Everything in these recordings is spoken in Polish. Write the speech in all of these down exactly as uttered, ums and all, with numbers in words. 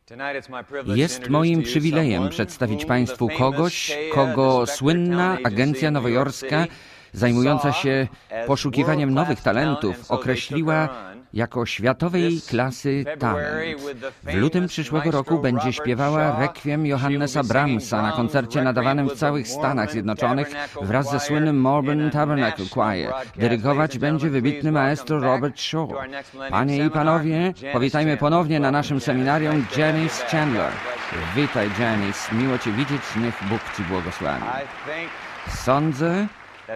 Jest moim przywilejem przedstawić Państwu kogoś, kogo słynna agencja nowojorska zajmująca się poszukiwaniem nowych talentów określiła jako światowej klasy talent. W lutym przyszłego roku będzie śpiewała Requiem Johannesa Brahmsa na koncercie nadawanym w całych Stanach Zjednoczonych wraz ze słynnym Melbourne Tabernacle Choir. Dyrygować będzie wybitny maestro Robert Shaw. Panie i panowie, powitajmy ponownie na naszym seminarium Janice Chandler. Witaj, Janice, miło Cię widzieć, niech Bóg Ci błogosławi. Sądzę,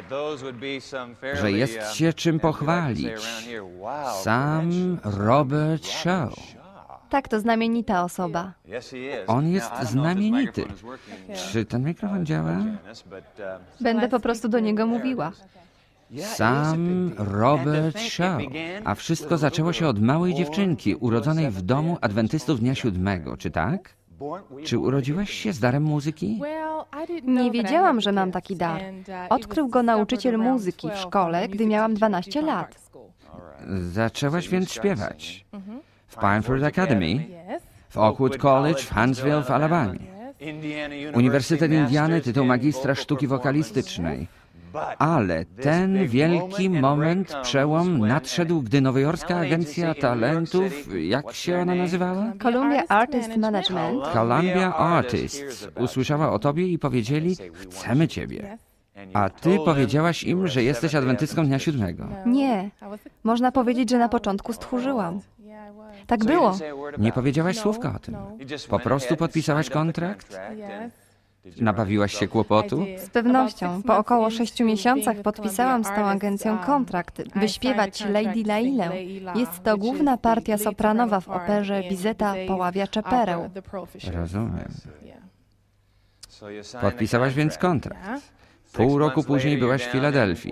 że jest się czym pochwalić. Sam Robert Shaw. Tak, to znamienita osoba. On jest znamienity. Czy ten mikrofon działa? Będę po prostu do niego mówiła. Sam Robert Shaw. A wszystko zaczęło się od małej dziewczynki urodzonej w domu adwentystów Dnia Siódmego, czy tak? Czy urodziłaś się z darem muzyki? Nie wiedziałam, że mam taki dar. Odkrył go nauczyciel muzyki w szkole, gdy miałam dwanaście lat. Zaczęłaś więc śpiewać w Pineford Academy, w Oakwood College w Huntsville w Alabamie, Uniwersytet Indiany, tytuł magistra sztuki wokalistycznej. Ale ten wielki moment, przełom nadszedł, gdy nowojorska agencja talentów, jak się ona nazywała? Columbia Artist Management. Columbia Artists usłyszała o tobie i powiedzieli, chcemy ciebie. A ty powiedziałaś im, że jesteś adwentystką Dnia Siódmego. Nie. Można powiedzieć, że na początku stchórzyłam. Tak było. Nie powiedziałaś słówka o tym. Po prostu podpisałaś kontrakt? Nabawiłaś się kłopotu? Z pewnością. Po około sześciu miesiącach podpisałam z tą agencją kontrakt, by śpiewać Lady Lailę. Jest to główna partia sopranowa w operze Bizeta Poławiacze Pereł. Rozumiem. Podpisałaś więc kontrakt. Pół roku później byłaś w Filadelfii.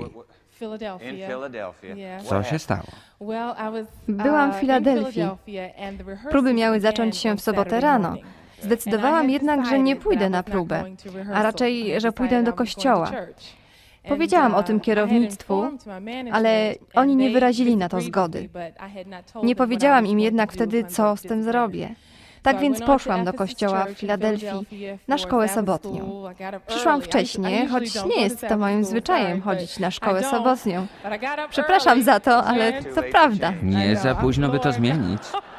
Co się stało? Byłam w Filadelfii. Próby miały zacząć się w sobotę rano. Zdecydowałam jednak, że nie pójdę na próbę, a raczej, że pójdę do kościoła. Powiedziałam o tym kierownictwu, ale oni nie wyrazili na to zgody. Nie powiedziałam im jednak wtedy, co z tym zrobię. Tak więc poszłam do kościoła w Filadelfii na szkołę sobotnią. Przyszłam wcześniej, choć nie jest to moim zwyczajem chodzić na szkołę sobotnią. Przepraszam za to, ale to prawda. Nie za późno, by to zmienić.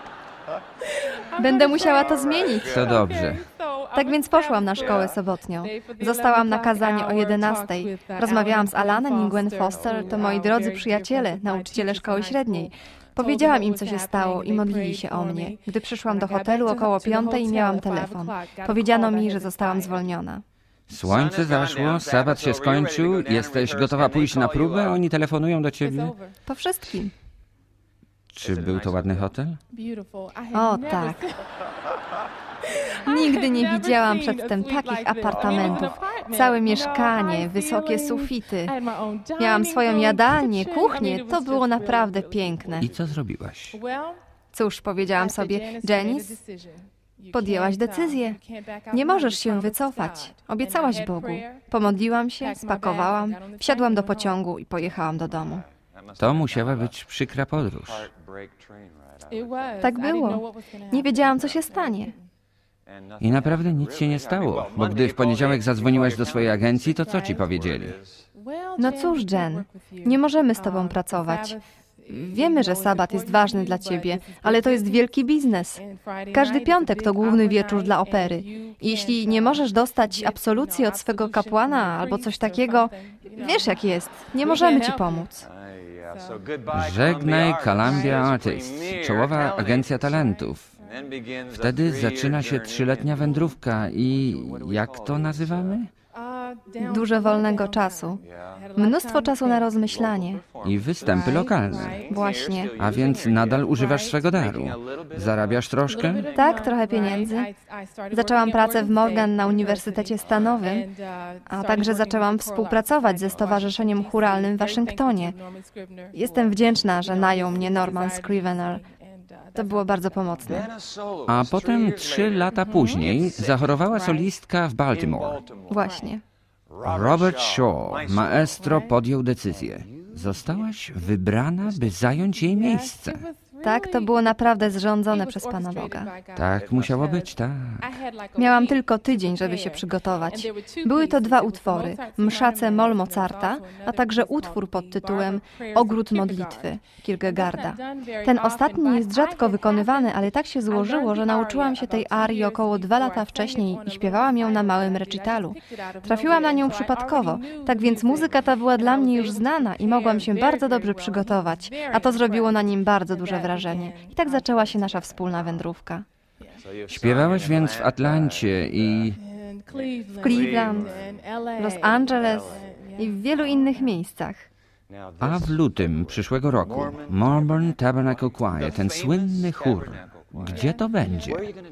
Będę musiała to zmienić. To dobrze. Tak więc poszłam na szkołę sobotnią. Zostałam na kazanie o jedenastej. Rozmawiałam z Alanem i Gwen Foster, to moi drodzy przyjaciele, nauczyciele szkoły średniej. Powiedziałam im, co się stało i modlili się o mnie. Gdy przyszłam do hotelu około piątej, miałam telefon. Powiedziano mi, że zostałam zwolniona. Słońce zaszło, sabat się skończył, jesteś gotowa pójść na próbę, a oni telefonują do ciebie? Po wszystkim. Czy był to ładny hotel? O tak. Nigdy nie widziałam przedtem takich apartamentów. Całe mieszkanie, wysokie sufity. Miałam swoją jadalnię, kuchnię. To było naprawdę piękne. I co zrobiłaś? Cóż, powiedziałam sobie, Janice, podjęłaś decyzję. Nie możesz się wycofać. Obiecałaś Bogu. Pomodliłam się, spakowałam, wsiadłam do pociągu i pojechałam do domu. To musiała być przykra podróż. Tak było. Nie wiedziałam, co się stanie. I naprawdę nic się nie stało, bo gdy w poniedziałek zadzwoniłaś do swojej agencji, to co ci powiedzieli? No cóż, Jen, nie możemy z tobą pracować. Wiemy, że sabat jest ważny dla ciebie, ale to jest wielki biznes. Każdy piątek to główny wieczór dla opery. Jeśli nie możesz dostać absolucji od swego kapłana albo coś takiego, wiesz jak jest, nie możemy ci pomóc. Żegnaj Columbia Artists, czołowa agencja talentów. Wtedy zaczyna się trzyletnia wędrówka i jak to nazywamy? Dużo wolnego czasu. Mnóstwo czasu na rozmyślanie. I występy lokalne. Właśnie. A więc nadal używasz swego daru. Zarabiasz troszkę? Tak, trochę pieniędzy. Zaczęłam pracę w Morgan na Uniwersytecie Stanowym, a także zaczęłam współpracować ze Stowarzyszeniem Chóralnym w Waszyngtonie. Jestem wdzięczna, że najął mnie Norman Scrivener. To było bardzo pomocne. A potem, trzy lata później, zachorowała solistka w Baltimore. Właśnie. Robert Shaw, maestro, podjął decyzję. Zostałaś wybrana, by zająć jej miejsce. Tak, to było naprawdę zrządzone przez Pana Boga. Tak musiało być, tak. Miałam tylko tydzień, żeby się przygotować. Były to dwa utwory, Msza C-moll Mozarta, a także utwór pod tytułem Ogród modlitwy Kierkegaarda. Ten ostatni jest rzadko wykonywany, ale tak się złożyło, że nauczyłam się tej arii około dwa lata wcześniej i śpiewałam ją na małym recitalu. Trafiłam na nią przypadkowo, tak więc muzyka ta była dla mnie już znana i mogłam się bardzo dobrze przygotować, a to zrobiło na nim bardzo duże wrażenie. I tak zaczęła się nasza wspólna wędrówka. Śpiewałaś więc w Atlancie i... W Cleveland, Los Angeles i w wielu innych miejscach. A w lutym przyszłego roku Mormon Tabernacle Choir, ten słynny chór, gdzie to będzie?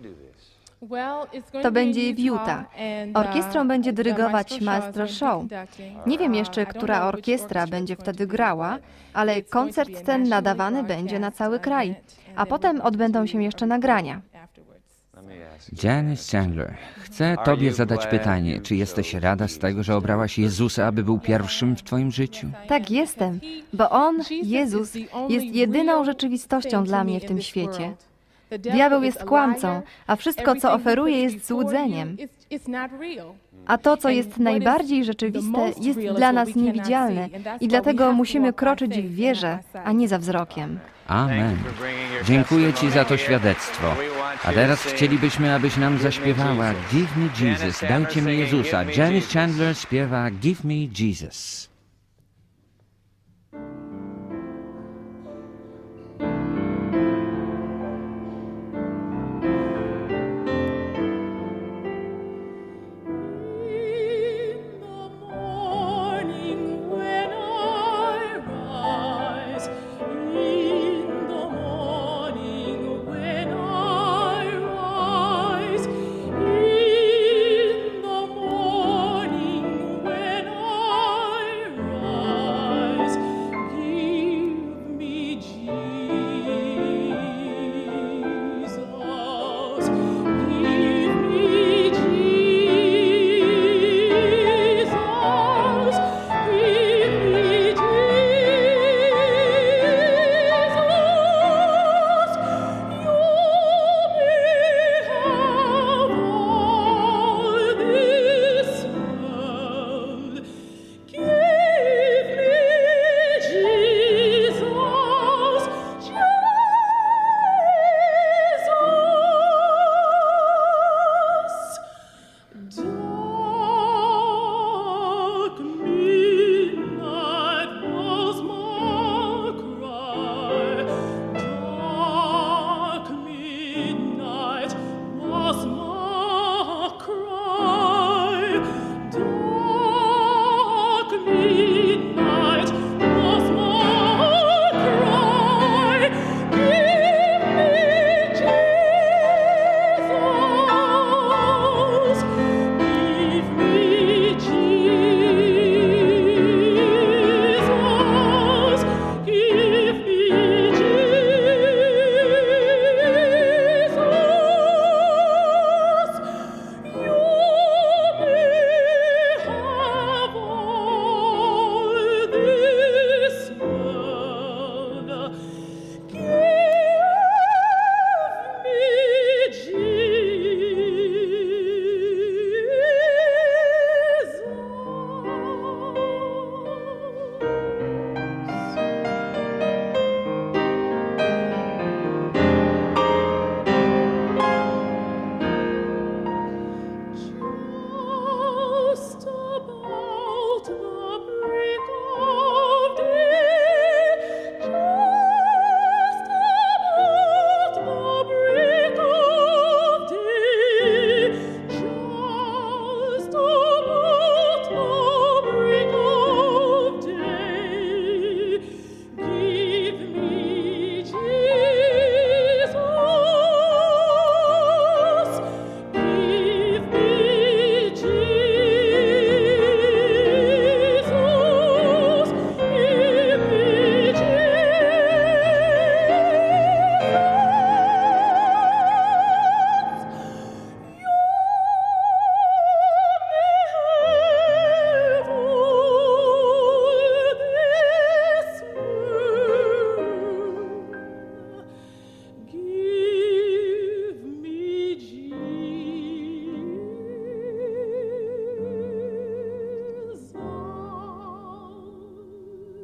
To będzie w Utah. Orkiestrą będzie dyrygować Maestro Show. Nie wiem jeszcze, która orkiestra będzie wtedy grała, ale koncert ten nadawany będzie na cały kraj, a potem odbędą się jeszcze nagrania. Janice Chandler, chcę Tobie zadać pytanie, czy jesteś rada z tego, że obrałaś Jezusa, aby był pierwszym w Twoim życiu? Tak, jestem, bo On, Jezus, jest jedyną rzeczywistością dla mnie w tym świecie. Diabeł jest kłamcą, a wszystko, co oferuje, jest złudzeniem. A to, co jest najbardziej rzeczywiste, jest dla nas niewidzialne i dlatego musimy kroczyć w wierze, a nie za wzrokiem. Amen. Dziękuję Ci za to świadectwo. A teraz chcielibyśmy, abyś nam zaśpiewała Give Me Jesus, dajcie mi Jezusa. Janice Chandler śpiewa Give Me Jesus.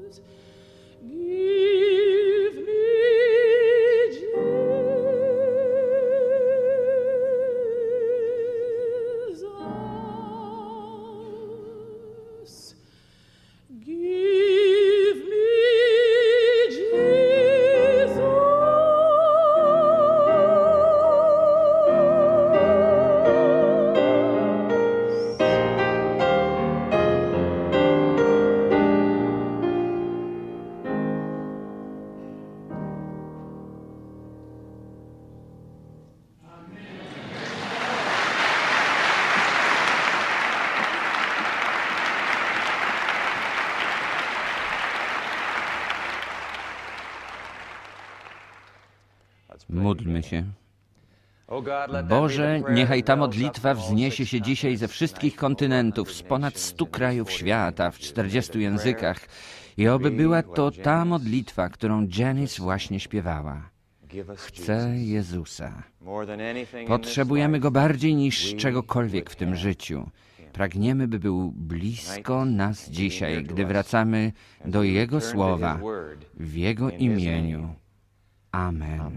Módlmy się. Boże, niechaj ta modlitwa wzniesie się dzisiaj ze wszystkich kontynentów, z ponad stu krajów świata, w czterdziestu językach i oby była to ta modlitwa, którą Janice właśnie śpiewała. Chcę Jezusa. Potrzebujemy Go bardziej niż czegokolwiek w tym życiu. Pragniemy, by był blisko nas dzisiaj, gdy wracamy do Jego słowa, w Jego imieniu. Amen.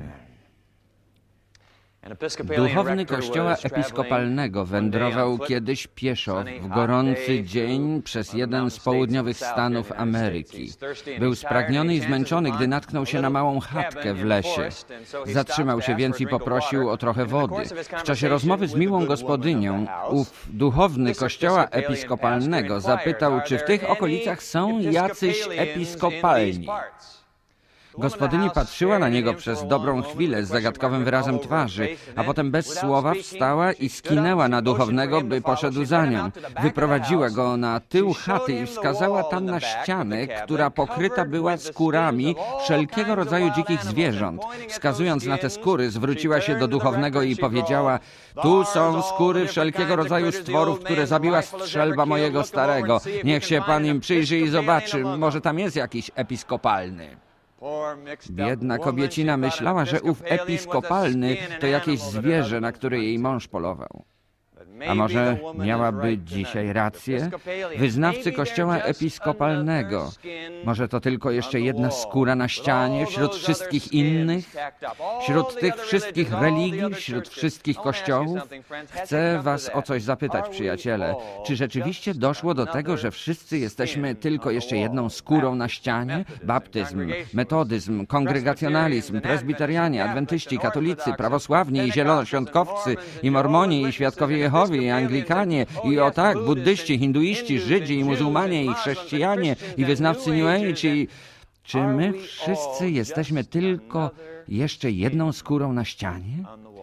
Duchowny kościoła episkopalnego wędrował kiedyś pieszo w gorący dzień przez jeden z południowych stanów Ameryki. Był spragniony i zmęczony, gdy natknął się na małą chatkę w lesie. Zatrzymał się więc i poprosił o trochę wody. W czasie rozmowy z miłą gospodynią ów duchowny kościoła episkopalnego zapytał, czy w tych okolicach są jacyś episkopalni. Gospodyni patrzyła na niego przez dobrą chwilę z zagadkowym wyrazem twarzy, a potem bez słowa wstała i skinęła na duchownego, by poszedł za nią. Wyprowadziła go na tył chaty i wskazała tam na ścianę, która pokryta była skórami wszelkiego rodzaju dzikich zwierząt. Wskazując na te skóry, zwróciła się do duchownego i powiedziała: tu są skóry wszelkiego rodzaju stworów, które zabiła strzelba mojego starego. Niech się pan im przyjrzy i zobaczy, może tam jest jakiś episkopalny. Biedna kobiecina myślała, że ów episkopalny to jakieś zwierzę, na które jej mąż polował. A może miałaby dzisiaj rację? Wyznawcy kościoła episkopalnego. Może to tylko jeszcze jedna skóra na ścianie wśród wszystkich innych? Wśród tych wszystkich religii, wśród wszystkich kościołów? Chcę was o coś zapytać, przyjaciele. Czy rzeczywiście doszło do tego, że wszyscy jesteśmy tylko jeszcze jedną skórą na ścianie? Baptyzm, metodyzm, kongregacjonalizm, prezbiterianie, adwentyści, katolicy, prawosławni i zielonoświątkowcy, i mormoni, i świadkowie Jehowy, i Anglikanie, i o tak, buddyści, hinduiści, Żydzi, i muzułmanie, i chrześcijanie, i wyznawcy New Age, i... Czy my wszyscy jesteśmy tylko jeszcze jedną skórą na ścianie?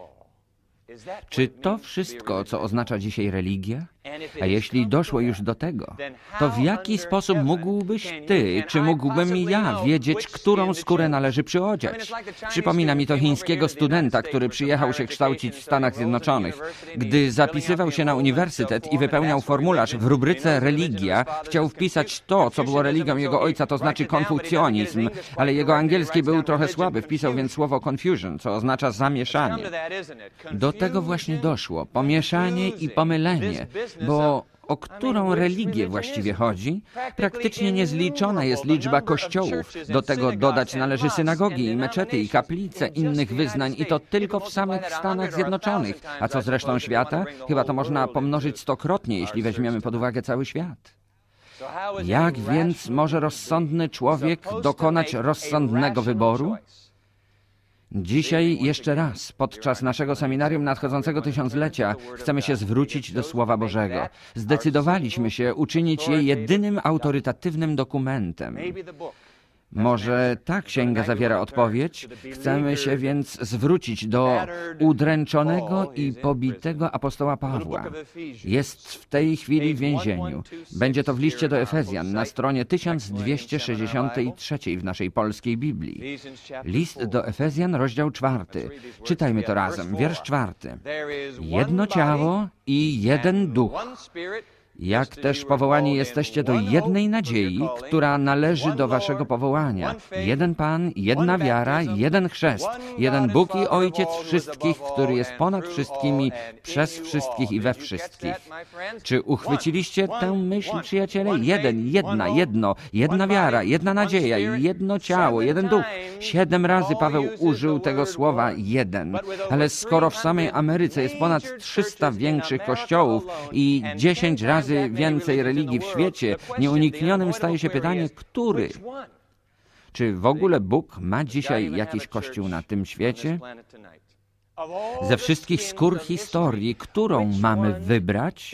Czy to wszystko, co oznacza dzisiaj religia? A jeśli doszło już do tego, to w jaki sposób mógłbyś ty, czy mógłbym ja wiedzieć, którą skórę należy przyodziać? Przypomina mi to chińskiego studenta, który przyjechał się kształcić w Stanach Zjednoczonych. Gdy zapisywał się na uniwersytet i wypełniał formularz w rubryce religia, chciał wpisać to, co było religią jego ojca, to znaczy konfucjonizm, ale jego angielski był trochę słaby, wpisał więc słowo confusion, co oznacza zamieszanie. Do tego właśnie doszło, pomieszanie i pomylenie. Bo o którą religię właściwie chodzi? Praktycznie niezliczona jest liczba kościołów. Do tego dodać należy synagogi i meczety i kaplice innych wyznań i to tylko w samych Stanach Zjednoczonych. A co z resztą świata? Chyba to można pomnożyć stokrotnie, jeśli weźmiemy pod uwagę cały świat. Jak więc może rozsądny człowiek dokonać rozsądnego wyboru? Dzisiaj jeszcze raz, podczas naszego seminarium nadchodzącego tysiąclecia, chcemy się zwrócić do Słowa Bożego. Zdecydowaliśmy się uczynić je jedynym autorytatywnym dokumentem. Może ta księga zawiera odpowiedź? Chcemy się więc zwrócić do udręczonego i pobitego apostoła Pawła. Jest w tej chwili w więzieniu. Będzie to w liście do Efezjan na stronie tysiąc dwieście sześćdziesiątej trzeciej w naszej polskiej Biblii. List do Efezjan, rozdział czwarty. Czytajmy to razem. Wiersz czwarty. Jedno ciało i jeden duch. jak też powołani jesteście do jednej nadziei, która należy do waszego powołania. Jeden Pan, jedna wiara, jeden chrzest, jeden Bóg i Ojciec wszystkich, który jest ponad wszystkimi, przez wszystkich i we wszystkich. Czy uchwyciliście tę myśl, przyjaciele? Jeden, jedna, jedno, jedna wiara, jedna nadzieja, jedno ciało, jeden duch. Siedem razy Paweł użył tego słowa jeden. Ale skoro w samej Ameryce jest ponad trzysta większych kościołów i dziesięć razy więcej religii w świecie, nieuniknionym staje się pytanie, który? Czy w ogóle Bóg ma dzisiaj jakiś kościół na tym świecie? Ze wszystkich skór historii, którą mamy wybrać?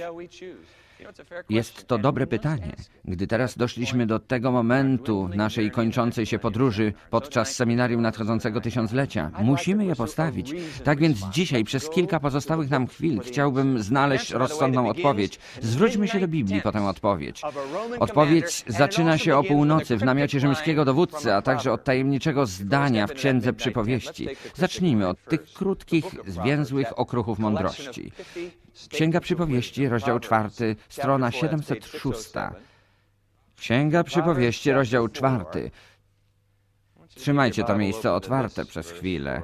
Jest to dobre pytanie. Gdy teraz doszliśmy do tego momentu naszej kończącej się podróży podczas seminarium nadchodzącego tysiąclecia, musimy je postawić. Tak więc dzisiaj, przez kilka pozostałych nam chwil, chciałbym znaleźć rozsądną odpowiedź. Zwróćmy się do Biblii po tę odpowiedź. Odpowiedź zaczyna się o północy w namiocie rzymskiego dowódcy, a także od tajemniczego zdania w Księdze Przypowieści. Zacznijmy od tych krótkich, zwięzłych okruchów mądrości. Księga Przypowieści, rozdział czwarty, strona siedemset sześć. Księga Przypowieści, rozdział czwarty. Trzymajcie to miejsce otwarte przez chwilę.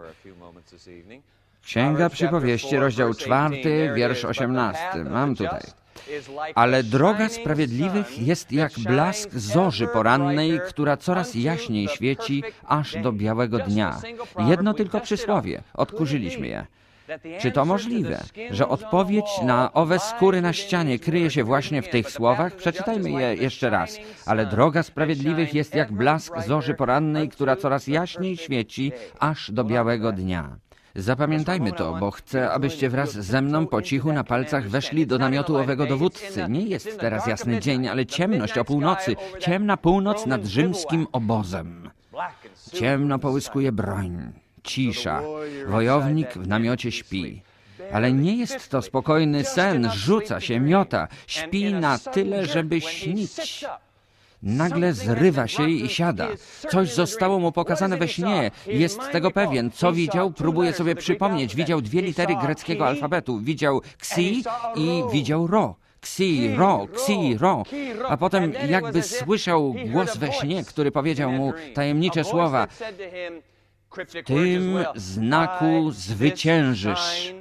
Księga Przypowieści, rozdział czwarty, wiersz osiemnasty. Mam tutaj. Ale droga sprawiedliwych jest jak blask zorzy porannej, która coraz jaśniej świeci, aż do białego dnia. Jedno tylko przysłowie. Odkurzyliśmy je. Czy to możliwe, że odpowiedź na owe skóry na ścianie kryje się właśnie w tych słowach? Przeczytajmy je jeszcze raz. Ale droga sprawiedliwych jest jak blask zorzy porannej, która coraz jaśniej świeci, aż do białego dnia. Zapamiętajmy to, bo chcę, abyście wraz ze mną po cichu na palcach weszli do namiotu owego dowódcy. Nie jest teraz jasny dzień, ale ciemność o północy, ciemna północ nad rzymskim obozem. Ciemno połyskuje broń. Cisza. Wojownik w namiocie śpi. Ale nie jest to spokojny sen. Rzuca się, miota. Śpi na tyle, żeby śnić. Nagle zrywa się i siada. Coś zostało mu pokazane we śnie. Jest tego pewien. Co widział? Próbuje sobie przypomnieć. Widział dwie litery greckiego alfabetu. Widział ksi i widział ro. Ksi, ro, ksi, ro. A potem jakby słyszał głos we śnie, który powiedział mu tajemnicze słowa. W tym znaku zwyciężysz.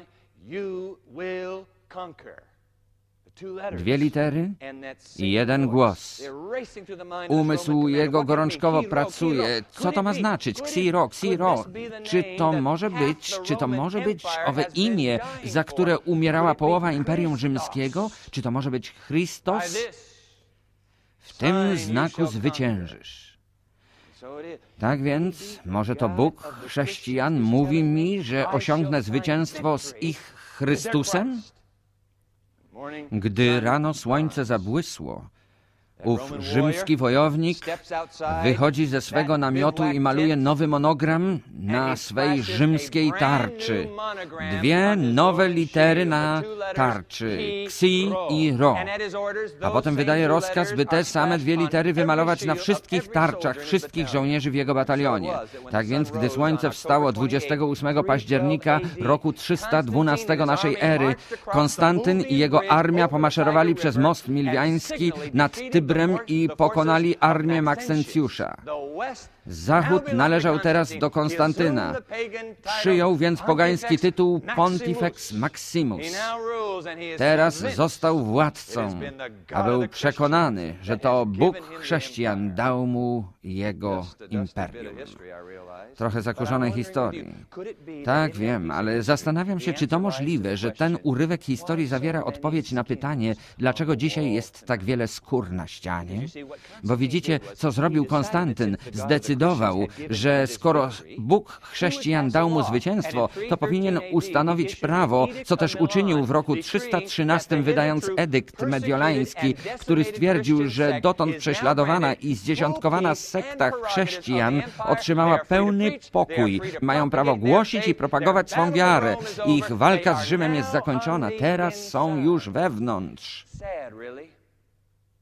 Dwie litery i jeden głos. Umysł jego gorączkowo pracuje. Co to ma znaczyć? Ksiro, ksiro. Czy to może być, czy to może być owe imię, za które umierała połowa Imperium Rzymskiego? Czy to może być Chrystus? W tym znaku zwyciężysz. Tak więc, może to Bóg chrześcijan mówi mi, że osiągnę zwycięstwo z ich Chrystusem? Gdy rano słońce zabłysło, ów rzymski wojownik wychodzi ze swego namiotu i maluje nowy monogram na swej rzymskiej tarczy. Dwie nowe litery na tarczy. Ksi i ro. A potem wydaje rozkaz, by te same dwie litery wymalować na wszystkich tarczach wszystkich żołnierzy w jego batalionie. Tak więc, gdy słońce wstało dwudziestego ósmego października roku trzysta dwunastego naszej ery, Konstantyn i jego armia pomaszerowali przez most milwiański nad Tybrem i pokonali armię Maksencjusza. Zachód należał teraz do Konstantyna. Przyjął więc pogański tytuł Pontifex Maximus. Teraz został władcą, a był przekonany, że to Bóg chrześcijan dał mu jego imperium. Trochę zakurzonej historii. Tak, wiem, ale zastanawiam się, czy to możliwe, że ten urywek historii zawiera odpowiedź na pytanie, dlaczego dzisiaj jest tak wiele skór na ścianie? Bo widzicie, co zrobił Konstantyn. Zdecydował, że skoro Bóg chrześcijan dał mu zwycięstwo, to powinien ustanowić prawo, co też uczynił w roku trzysta trzynastym, wydając edykt mediolański, który stwierdził, że dotąd prześladowana i zdziesiątkowana sekta chrześcijan otrzymała pełny pokój. Mają prawo głosić i propagować swą wiarę. Ich walka z Rzymem jest zakończona. Teraz są już wewnątrz.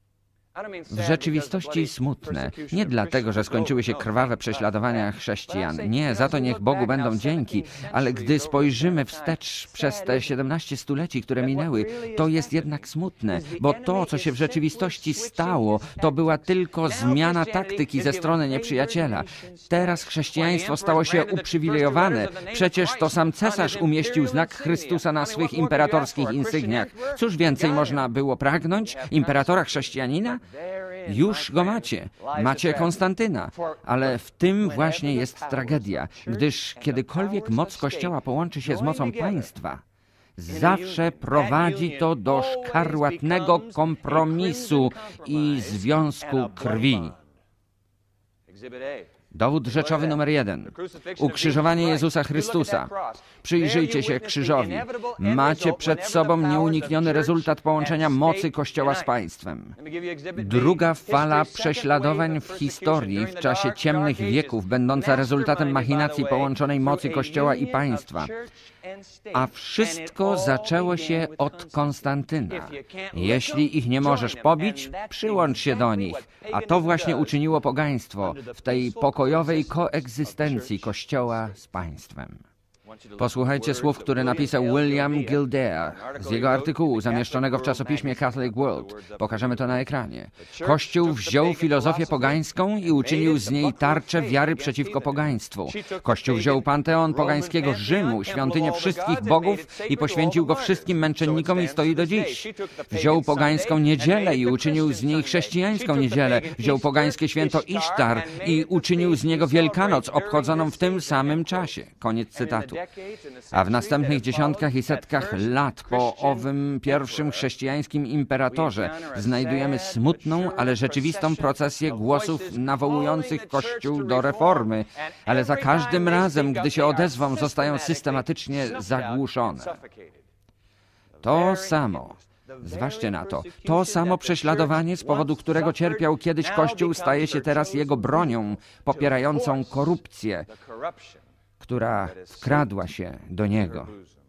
W rzeczywistości smutne. Nie dlatego, że skończyły się krwawe prześladowania chrześcijan. Nie, za to niech Bogu będą dzięki. Ale gdy spojrzymy wstecz przez te siedemnaście stuleci, które minęły, to jest jednak smutne, bo to, co się w rzeczywistości stało, to była tylko zmiana taktyki ze strony nieprzyjaciela. Teraz chrześcijaństwo stało się uprzywilejowane. Przecież to sam cesarz umieścił znak Chrystusa na swych imperatorskich insygniach. Cóż więcej można było pragnąć? Imperatora chrześcijanina? Już go macie. Macie Konstantyna. Ale w tym właśnie jest tragedia, gdyż kiedykolwiek moc Kościoła połączy się z mocą państwa, zawsze prowadzi to do szkarłatnego kompromisu i związku krwi. Dowód rzeczowy numer jeden. Ukrzyżowanie Jezusa Chrystusa. Przyjrzyjcie się krzyżowi. Macie przed sobą nieunikniony rezultat połączenia mocy Kościoła z państwem. Druga fala prześladowań w historii w czasie ciemnych wieków, będąca rezultatem machinacji połączonej mocy Kościoła i państwa. A wszystko zaczęło się od Konstantyna. Jeśli ich nie możesz pobić, przyłącz się do nich. A to właśnie uczyniło pogaństwo w tej pokojowej koegzystencji Kościoła z państwem. Posłuchajcie słów, które napisał William Gildea z jego artykułu zamieszczonego w czasopiśmie Catholic World. Pokażemy to na ekranie. Kościół wziął filozofię pogańską i uczynił z niej tarczę wiary przeciwko pogaństwu. Kościół wziął panteon pogańskiego Rzymu, świątynię wszystkich bogów i poświęcił go wszystkim męczennikom i stoi do dziś. Wziął pogańską niedzielę i uczynił z niej chrześcijańską niedzielę. Wziął pogańskie święto Isztar i uczynił z niego Wielkanoc, obchodzoną w tym samym czasie. Koniec cytatu. A w następnych dziesiątkach i setkach lat po owym pierwszym chrześcijańskim imperatorze znajdujemy smutną, ale rzeczywistą procesję głosów nawołujących Kościół do reformy, ale za każdym razem, gdy się odezwą, zostają systematycznie zagłuszone. To samo. Zważcie na to. To samo prześladowanie, z powodu którego cierpiał kiedyś Kościół, staje się teraz jego bronią popierającą korupcję, która wkradła się do niego.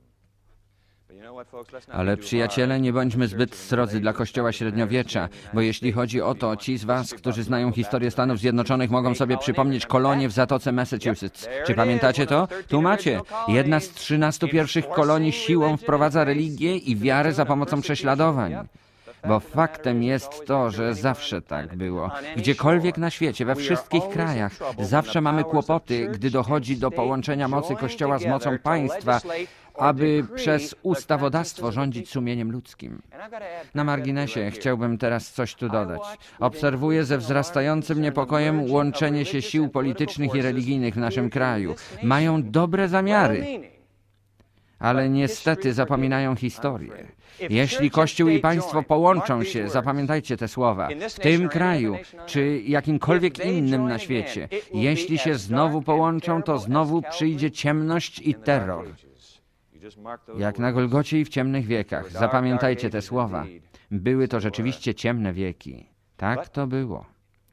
Ale przyjaciele, nie bądźmy zbyt srodzy dla Kościoła średniowiecza, bo jeśli chodzi o to, ci z was, którzy znają historię Stanów Zjednoczonych, mogą sobie przypomnieć kolonię w Zatoce Massachusetts. Czy pamiętacie to? Tu macie. Jedna z trzynastu pierwszych kolonii siłą wprowadza religię i wiarę za pomocą prześladowań. Bo faktem jest to, że zawsze tak było. Gdziekolwiek na świecie, we wszystkich krajach, zawsze mamy kłopoty, gdy dochodzi do połączenia mocy Kościoła z mocą państwa, aby przez ustawodawstwo rządzić sumieniem ludzkim. Na marginesie chciałbym teraz coś tu dodać. Obserwuję ze wzrastającym niepokojem łączenie się sił politycznych i religijnych w naszym kraju. Mają dobre zamiary, ale niestety zapominają historię. Jeśli Kościół i państwo połączą się, zapamiętajcie te słowa, w tym kraju, czy jakimkolwiek innym na świecie, jeśli się znowu połączą, to znowu przyjdzie ciemność i terror. Jak na Golgocie i w ciemnych wiekach. Zapamiętajcie te słowa. Były to rzeczywiście ciemne wieki. Tak to było.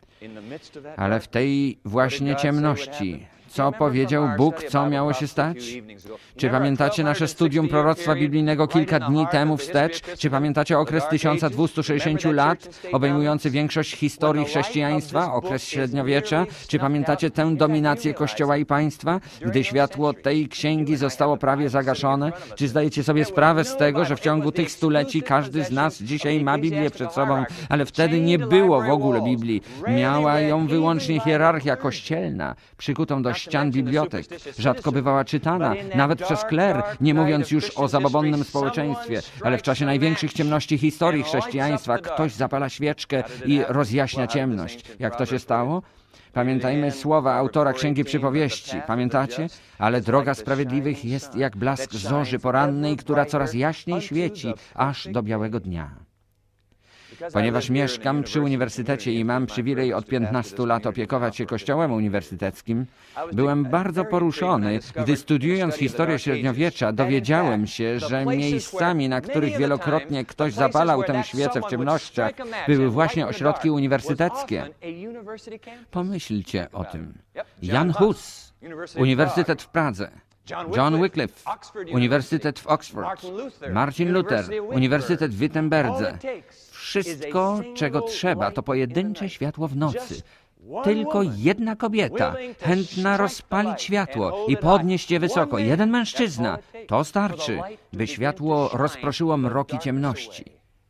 Ale w tej właśnie ciemności, co powiedział Bóg, co miało się stać? Czy pamiętacie nasze studium proroctwa biblijnego kilka dni temu wstecz? Czy pamiętacie okres tysiąc dwieście sześćdziesiąt lat, obejmujący większość historii chrześcijaństwa, okres średniowiecza? Czy pamiętacie tę dominację Kościoła i państwa, gdy światło tej księgi zostało prawie zagaszone? Czy zdajecie sobie sprawę z tego, że w ciągu tych stuleci każdy z nas dzisiaj ma Biblię przed sobą, ale wtedy nie było w ogóle Biblii. Miała ją wyłącznie hierarchia kościelna, przykutą do ścian bibliotek. Rzadko bywała czytana, nawet przez kler, nie mówiąc już o zabobonnym społeczeństwie. Ale w czasie największych ciemności historii chrześcijaństwa ktoś zapala świeczkę i rozjaśnia ciemność. Jak to się stało? Pamiętajmy słowa autora Księgi Przypowieści. Pamiętacie? Ale droga sprawiedliwych jest jak blask zorzy porannej, która coraz jaśniej świeci, aż do białego dnia. Ponieważ mieszkam przy uniwersytecie i mam przywilej od piętnastu lat opiekować się kościołem uniwersyteckim, byłem bardzo poruszony, gdy studiując historię średniowiecza dowiedziałem się, że miejscami, na których wielokrotnie ktoś zapalał tę świecę w ciemnościach, były właśnie ośrodki uniwersyteckie. Pomyślcie o tym. Jan Hus, Uniwersytet w Pradze. John Wycliffe, Uniwersytet w Oxford, Marcin Luther, Uniwersytet w Wittenberdze. Wszystko, czego trzeba, to pojedyncze światło w nocy. Tylko jedna kobieta, chętna rozpalić światło i podnieść je wysoko. Jeden mężczyzna. To starczy, by światło rozproszyło mroki ciemności.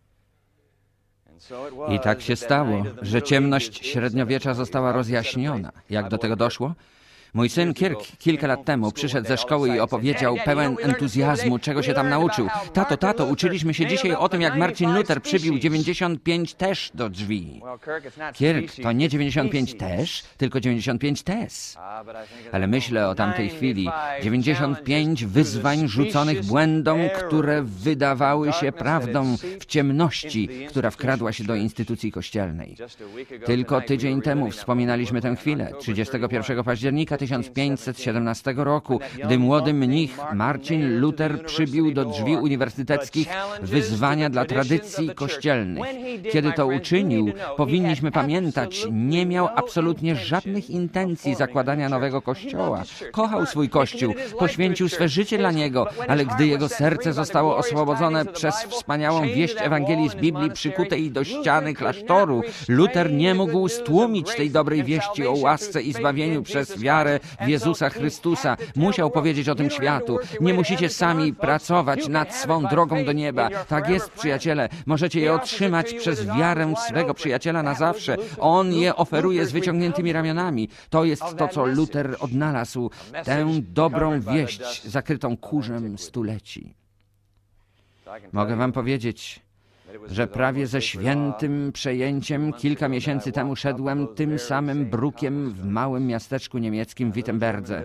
I tak się stało, że ciemność średniowiecza została rozjaśniona. Jak do tego doszło? Mój syn Kirk kilka lat temu przyszedł ze szkoły i opowiedział pełen entuzjazmu, czego się tam nauczył. Tato, tato, uczyliśmy się dzisiaj o tym, jak Marcin Luther przybił dziewięćdziesiąt pięć też do drzwi. Kirk, to nie dziewięćdziesiąt pięć też, tylko dziewięćdziesiąt pięć tes. Ale myślę o tamtej chwili. dziewięćdziesiąt pięć wyzwań rzuconych błędom, które wydawały się prawdą w ciemności, która wkradła się do instytucji kościelnej. Tylko tydzień temu wspominaliśmy tę chwilę, trzydziestego pierwszego października tysiąc pięćset siedemnastego roku, gdy młody mnich Marcin Luther przybił do drzwi uniwersyteckich wyzwania dla tradycji kościelnych. Kiedy to uczynił, powinniśmy pamiętać, nie miał absolutnie żadnych intencji zakładania nowego kościoła. Kochał swój kościół, poświęcił swe życie dla niego, ale gdy jego serce zostało oswobodzone przez wspaniałą wieść Ewangelii z Biblii przykutej do ściany klasztoru, Luther nie mógł stłumić tej dobrej wieści o łasce i zbawieniu przez wiarę w Jezusa Chrystusa. Musiał powiedzieć o tym światu. Nie musicie sami pracować nad swą drogą do nieba. Tak jest, przyjaciele. Możecie je otrzymać przez wiarę swego przyjaciela na zawsze. On je oferuje z wyciągniętymi ramionami. To jest to, co Luther odnalazł. Tę dobrą wieść zakrytą kurzem stuleci. Mogę wam powiedzieć, że prawie ze świętym przejęciem kilka miesięcy temu szedłem tym samym brukiem w małym miasteczku niemieckim Wittenberdze.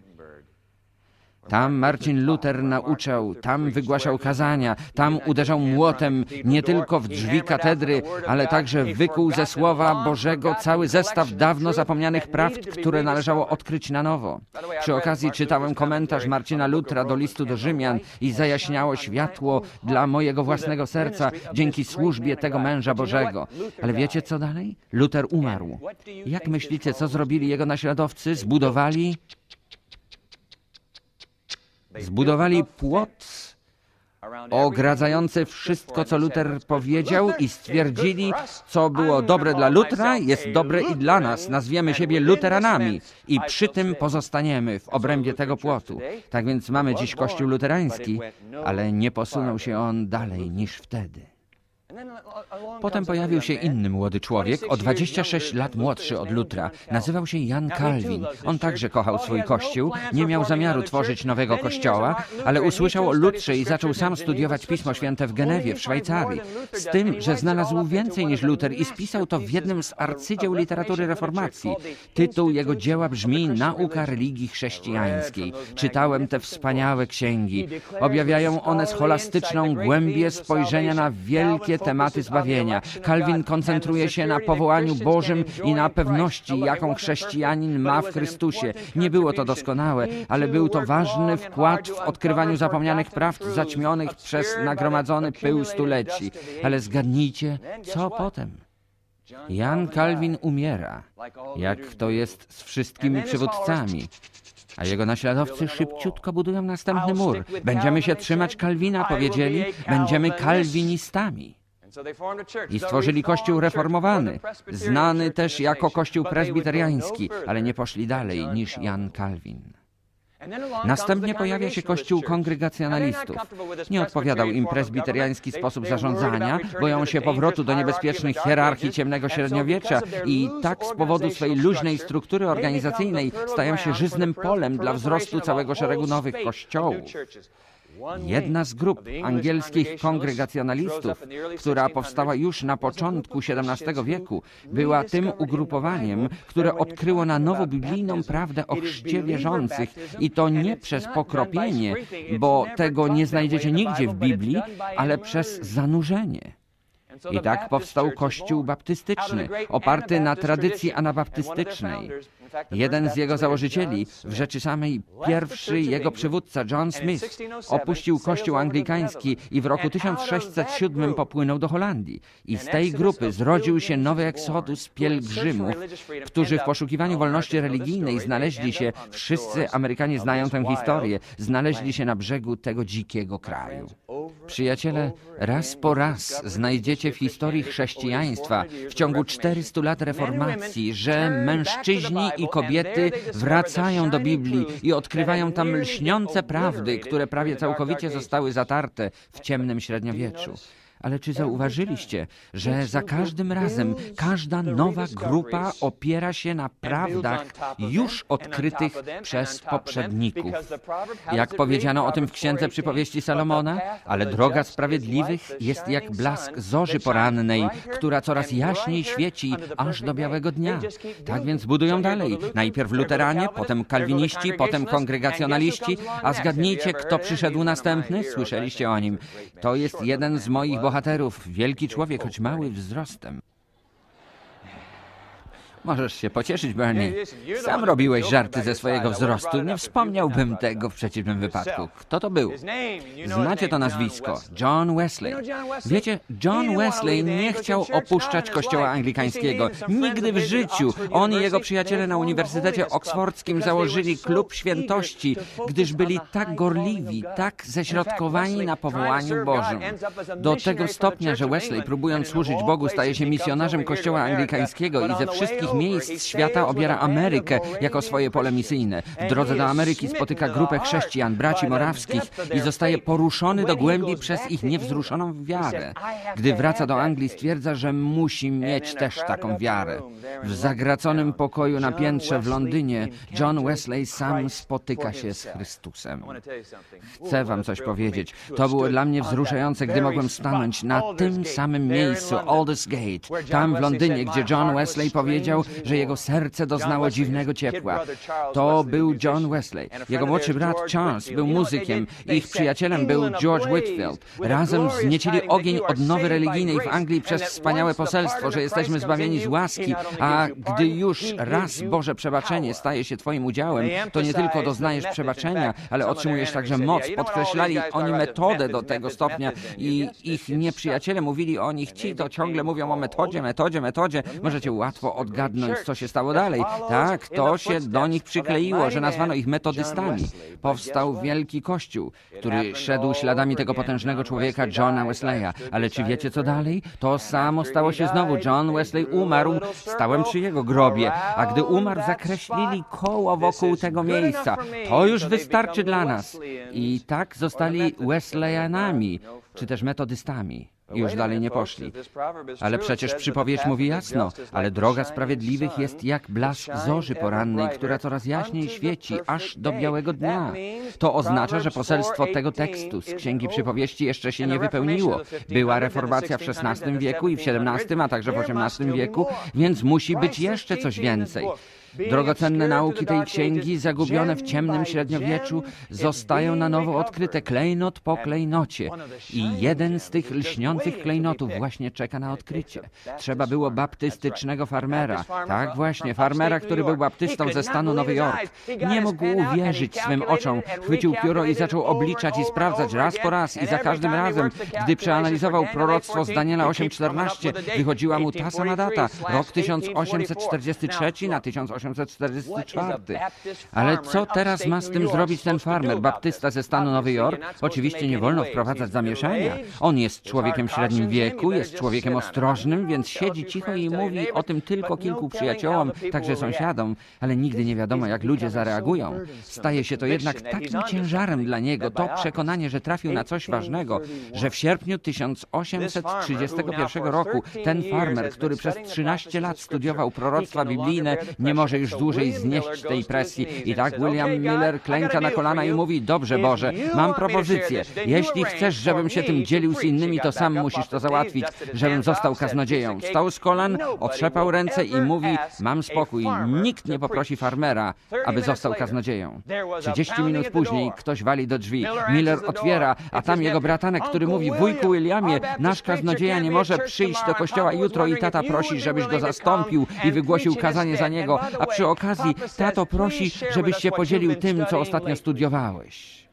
Tam Marcin Luther nauczał, tam wygłaszał kazania, tam uderzał młotem nie tylko w drzwi katedry, ale także wykuł ze Słowa Bożego cały zestaw dawno zapomnianych prawd, które należało odkryć na nowo. Przy okazji czytałem komentarz Marcina Luthera do listu do Rzymian i zajaśniało światło dla mojego własnego serca dzięki służbie tego męża Bożego. Ale wiecie co dalej? Luther umarł. Jak myślicie, co zrobili jego naśladowcy? Zbudowali... Zbudowali płot ogradzający wszystko, co Luther powiedział i stwierdzili, co było dobre dla Lutra, jest dobre i dla nas. Nazwiemy siebie luteranami i przy tym pozostaniemy w obrębie tego płotu. Tak więc mamy dziś Kościół luterański, ale nie posunął się on dalej niż wtedy. Potem pojawił się inny młody człowiek, o dwadzieścia sześć lat młodszy od Lutra. Nazywał się Jan Kalwin. On także kochał swój kościół, nie miał zamiaru tworzyć nowego kościoła, ale usłyszał o Lutrze i zaczął sam studiować Pismo Święte w Genewie, w Szwajcarii. Z tym, że znalazł więcej niż Luter i spisał to w jednym z arcydzieł literatury reformacji. Tytuł jego dzieła brzmi Nauka religii chrześcijańskiej. Czytałem te wspaniałe księgi. Objawiają one scholastyczną głębię spojrzenia na wielkie tematy zbawienia. Kalwin koncentruje się na powołaniu Bożym i na pewności, jaką chrześcijanin ma w Chrystusie. Nie było to doskonałe, ale był to ważny wkład w odkrywaniu zapomnianych prawd zaćmionych przez nagromadzony pył stuleci. Ale zgadnijcie, co potem? Jan Kalwin umiera, jak to jest z wszystkimi przywódcami. A jego naśladowcy szybciutko budują następny mur. Będziemy się trzymać Kalwina, powiedzieli. Będziemy kalwinistami. I stworzyli Kościół reformowany, znany też jako Kościół prezbiteriański, ale nie poszli dalej niż Jan Kalwin. Następnie pojawia się Kościół kongregacjonalistów. Nie odpowiadał im prezbiteriański sposób zarządzania, boją się powrotu do niebezpiecznych hierarchii ciemnego średniowiecza i tak z powodu swej luźnej struktury organizacyjnej stają się żyznym polem dla wzrostu całego szeregu nowych kościołów. Jedna z grup angielskich kongregacjonalistów, która powstała już na początku siedemnastego wieku, była tym ugrupowaniem, które odkryło na nowo biblijną prawdę o chrzcie wierzących i to nie przez pokropienie, bo tego nie znajdziecie nigdzie w Biblii, ale przez zanurzenie. I tak powstał Kościół baptystyczny, oparty na tradycji anabaptystycznej. Jeden z jego założycieli, w rzeczy samej pierwszy jego przywódca John Smith, opuścił Kościół anglikański i w roku tysiąc sześćset siódmym popłynął do Holandii. I z tej grupy zrodził się nowy eksodus pielgrzymów, którzy w poszukiwaniu wolności religijnej znaleźli się, wszyscy Amerykanie znają tę historię, znaleźli się na brzegu tego dzikiego kraju. Przyjaciele, raz po raz znajdziecie w historii chrześcijaństwa w ciągu czterystu lat reformacji, że mężczyźni i kobiety wracają do Biblii i odkrywają tam lśniące prawdy, które prawie całkowicie zostały zatarte w ciemnym średniowieczu. Ale czy zauważyliście, że za każdym razem każda nowa grupa opiera się na prawdach już odkrytych przez poprzedników? Jak powiedziano o tym w Księdze Przypowieści Salomona, ale droga sprawiedliwych jest jak blask zorzy porannej, która coraz jaśniej świeci aż do białego dnia. Tak więc budują dalej. Najpierw luteranie, potem kalwiniści, potem kongregacjonaliści, a zgadnijcie, kto przyszedł następny? Słyszeliście o nim. To jest jeden z moich bohaterów. bohaterów, wielki człowiek, choć mały wzrostem. Możesz się pocieszyć, Bernie. Sam robiłeś żarty ze swojego wzrostu. Nie wspomniałbym tego w przeciwnym wypadku. Kto to był? Znacie to nazwisko. John Wesley. Wiecie, John Wesley nie chciał opuszczać kościoła anglikańskiego. Nigdy w życiu. On i jego przyjaciele na Uniwersytecie Oksfordzkim założyli klub świętości, gdyż byli tak gorliwi, tak ześrodkowani na powołaniu Bożym. Do tego stopnia, że Wesley, próbując służyć Bogu, staje się misjonarzem kościoła anglikańskiego i ze wszystkich miejsc świata obiera Amerykę jako swoje pole misyjne. W drodze do Ameryki spotyka grupę chrześcijan, braci morawskich i zostaje poruszony do głębi przez ich niewzruszoną wiarę. Gdy wraca do Anglii, stwierdza, że musi mieć też taką wiarę. W zagraconym pokoju na piętrze w Londynie John Wesley sam spotyka się z Chrystusem. Chcę wam coś powiedzieć. To było dla mnie wzruszające, gdy mogłem stanąć na tym samym miejscu, Aldersgate, tam w Londynie, gdzie John Wesley powiedział, że jego serce doznało dziwnego ciepła. To był John Wesley. Jego młodszy brat Charles był muzykiem. Ich przyjacielem był George Whitefield. Razem wzniecili ogień odnowy religijnej w Anglii przez wspaniałe poselstwo, że jesteśmy zbawieni z łaski, a gdy już raz Boże przebaczenie staje się twoim udziałem, to nie tylko doznajesz przebaczenia, ale otrzymujesz także moc. Podkreślali oni metodę do tego stopnia i ich nieprzyjaciele mówili o nich, ci to ciągle mówią o metodzie, metodzie, metodzie. Możecie łatwo odgadnąć, co się stało dalej. Tak, to się do nich przykleiło, że nazwano ich metodystami. Powstał wielki kościół, który szedł śladami tego potężnego człowieka Johna Wesleya. Ale czy wiecie, co dalej? To samo stało się znowu. John Wesley umarł, stałem przy jego grobie, a gdy umarł, zakreślili koło wokół tego miejsca. To już wystarczy dla nas. I tak zostali Wesleyanami, czy też metodystami. I już dalej nie poszli. Ale przecież przypowieść mówi jasno, ale droga sprawiedliwych jest jak blask zorzy porannej, która coraz jaśniej świeci, aż do białego dnia. To oznacza, że poselstwo tego tekstu z Księgi Przypowieści jeszcze się nie wypełniło. Była reformacja w szesnastym wieku i w siedemnastym, a także w osiemnastym wieku, więc musi być jeszcze coś więcej. Drogocenne nauki tej księgi, zagubione w ciemnym średniowieczu, zostają na nowo odkryte klejnot po klejnocie. I jeden z tych lśniących klejnotów właśnie czeka na odkrycie. Trzeba było baptystycznego farmera. Tak właśnie, farmera, który był baptystą ze stanu Nowy Jork. Nie mógł uwierzyć swym oczom. Chwycił pióro i zaczął obliczać i sprawdzać raz po raz. I za każdym razem, gdy przeanalizował proroctwo z Daniela osiem czternaście, wychodziła mu ta sama data. Rok tysiąc osiemset czterdziesty trzeci na tysiąc osiemset czterdziesty czwarty. Ale co teraz ma z tym zrobić ten farmer, baptysta ze stanu Nowy Jork? Oczywiście nie wolno wprowadzać zamieszania. On jest człowiekiem w średnim wieku, jest człowiekiem ostrożnym, więc siedzi cicho i mówi o tym tylko kilku przyjaciołom, także sąsiadom, ale nigdy nie wiadomo, jak ludzie zareagują. Staje się to jednak takim ciężarem dla niego, to przekonanie, że trafił na coś ważnego, że w sierpniu tysiąc osiemset trzydziestego pierwszego roku ten farmer, który przez trzynaście lat studiował proroctwa biblijne, nie może może już dłużej znieść tej presji. I tak William Miller klęka na kolana i mówi: dobrze, Boże, mam propozycję. Jeśli chcesz, żebym się tym dzielił z innymi, to sam musisz to załatwić, żebym został kaznodzieją. Wstał z kolan, otrzepał ręce i mówi: mam spokój, nikt nie poprosi farmera, aby został kaznodzieją. trzydzieści minut później ktoś wali do drzwi. Miller otwiera, a tam jego bratanek, który mówi: wujku Williamie, nasz kaznodzieja nie może przyjść do kościoła jutro i tata prosi, żebyś go zastąpił i wygłosił kazanie za niego, a przy okazji tato prosi, żebyś się podzielił tym, co ostatnio studiowałeś.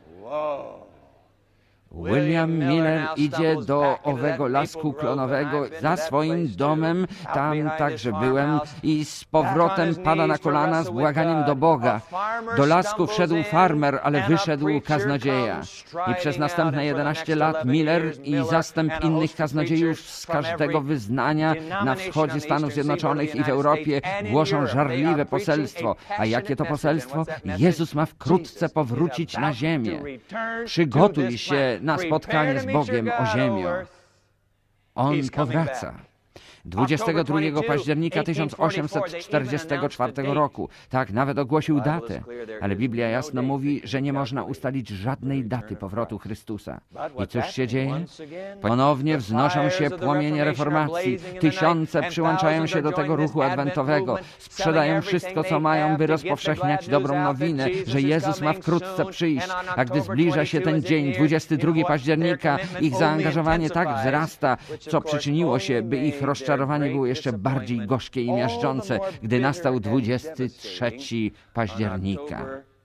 William Miller idzie do owego lasku klonowego za swoim domem, tam także byłem, i z powrotem pada na kolana z błaganiem do Boga. Do lasku wszedł farmer, ale wyszedł kaznodzieja. I przez następne jedenaście lat Miller i zastęp innych kaznodziejów z każdego wyznania na wschodzie Stanów Zjednoczonych i w Europie głoszą żarliwe poselstwo. A jakie to poselstwo? Jezus ma wkrótce powrócić na ziemię. Przygotuj się na spotkanie z Bogiem o ziemię. On powraca. dwudziestego drugiego października tysiąc osiemset czterdziestego czwartego roku. Tak, nawet ogłosił datę. Ale Biblia jasno mówi, że nie można ustalić żadnej daty powrotu Chrystusa. I cóż się dzieje? Ponownie wznoszą się płomienie reformacji. Tysiące przyłączają się do tego ruchu adwentowego. Sprzedają wszystko, co mają, by rozpowszechniać dobrą nowinę, że Jezus ma wkrótce przyjść. A gdy zbliża się ten dzień, dwudziestego drugiego października, ich zaangażowanie tak wzrasta, co przyczyniło się, by ich rozczarowanie było jeszcze bardziej gorzkie i miażdżące, gdy nastał dwudziestego trzeciego października.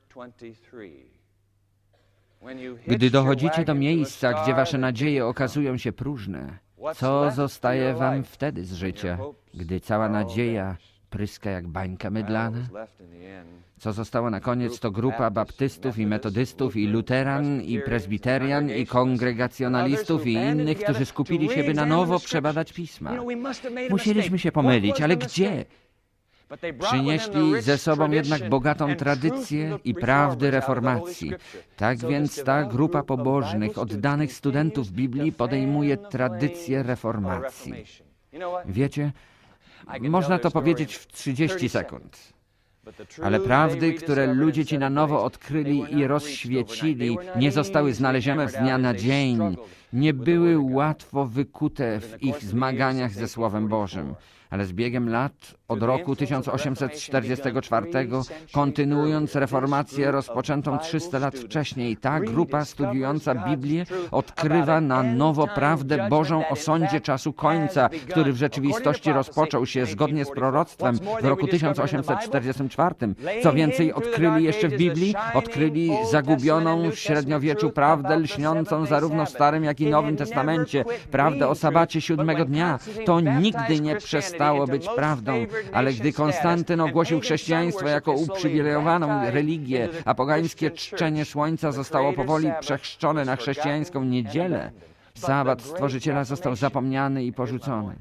Gdy dochodzicie do miejsca, gdzie wasze nadzieje okazują się próżne, co zostaje wam wtedy z życia, gdy cała nadzieja pryska jak bańka mydlana? Co zostało na koniec, to grupa baptystów i metodystów i luteran i prezbiterian i kongregacjonalistów i innych, którzy skupili się, by na nowo przebadać Pisma. Musieliśmy się pomylić, ale gdzie? Przynieśli ze sobą jednak bogatą tradycję i prawdy reformacji. Tak więc ta grupa pobożnych, oddanych studentów Biblii podejmuje tradycję reformacji. Wiecie, można to powiedzieć w trzydzieści sekund. Ale prawdy, które ludzie ci na nowo odkryli i rozświecili, nie zostały znalezione z dnia na dzień, nie były łatwo wykute w ich zmaganiach ze Słowem Bożym. Ale z biegiem lat, od roku tysiąc osiemset czterdziestego czwartego, kontynuując reformację rozpoczętą trzysta lat wcześniej, ta grupa studiująca Biblię odkrywa na nowo prawdę Bożą o sądzie czasu końca, który w rzeczywistości rozpoczął się zgodnie z proroctwem w roku tysiąc osiemset czterdziestym czwartym. Co więcej, odkryli jeszcze w Biblii, odkryli zagubioną w średniowieczu prawdę lśniącą zarówno w Starym, jak i Nowym Testamencie, prawdę o sabacie siódmego dnia. To nigdy nie przestało być prawdą, ale gdy Konstantyn ogłosił chrześcijaństwo jako uprzywilejowaną religię, a pogańskie czczenie słońca zostało powoli przechrzczone na chrześcijańską niedzielę, sabat Stworzyciela został zapomniany i porzucony.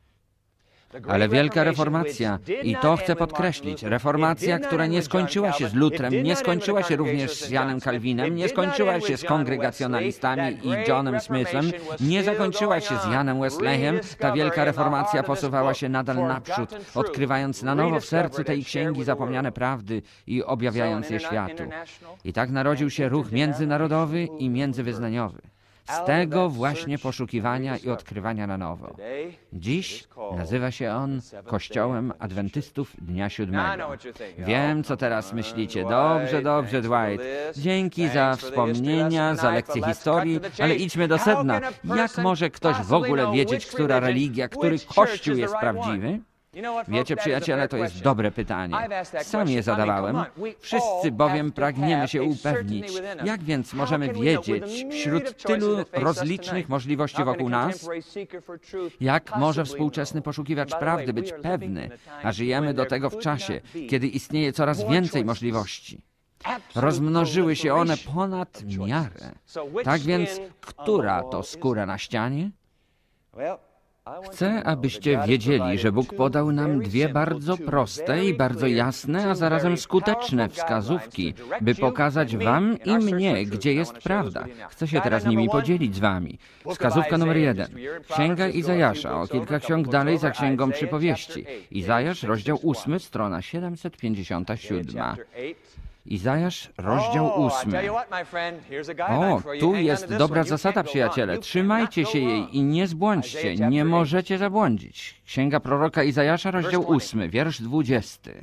Ale wielka reformacja, i to chcę podkreślić, reformacja, która nie skończyła się z Lutrem, nie skończyła się również z Janem Kalwinem, nie skończyła się z kongregacjonalistami i Johnem Smithem, nie zakończyła się z Janem Wesleyem, ta wielka reformacja posuwała się nadal naprzód, odkrywając na nowo w sercu tej księgi zapomniane prawdy i objawiając je światu. I tak narodził się ruch międzynarodowy i międzywyznaniowy. Z tego właśnie poszukiwania i odkrywania na nowo. Dziś nazywa się on Kościołem Adwentystów Dnia Siódmego. Wiem, co teraz myślicie. Dobrze, dobrze, Dwight. Dzięki za wspomnienia, za lekcje historii, ale idźmy do sedna. Jak może ktoś w ogóle wiedzieć, która religia, który Kościół jest prawdziwy? Wiecie, przyjaciele, to jest dobre pytanie. Sam je zadawałem. Wszyscy bowiem pragniemy się upewnić. Jak więc możemy wiedzieć, wśród tylu rozlicznych możliwości wokół nas, jak może współczesny poszukiwacz prawdy być pewny, a żyjemy do tego w czasie, kiedy istnieje coraz więcej możliwości? Rozmnożyły się one ponad miarę. Tak więc, która to skóra na ścianie? Chcę, abyście wiedzieli, że Bóg podał nam dwie bardzo proste i bardzo jasne, a zarazem skuteczne wskazówki, by pokazać wam i mnie, gdzie jest prawda. Chcę się teraz nimi podzielić z wami. Wskazówka numer jeden. Księga Izajasza, o kilka ksiąg dalej za Księgą Przypowieści. Izajasz, rozdział ósmy, strona siedemset pięćdziesiąta siódma. Izajasz, rozdział ósmy. O, tu jest dobra zasada, przyjaciele. Trzymajcie się jej i nie zbłądźcie. Nie możecie zabłądzić. Księga proroka Izajasza, rozdział ósmy, wiersz dwudziesty.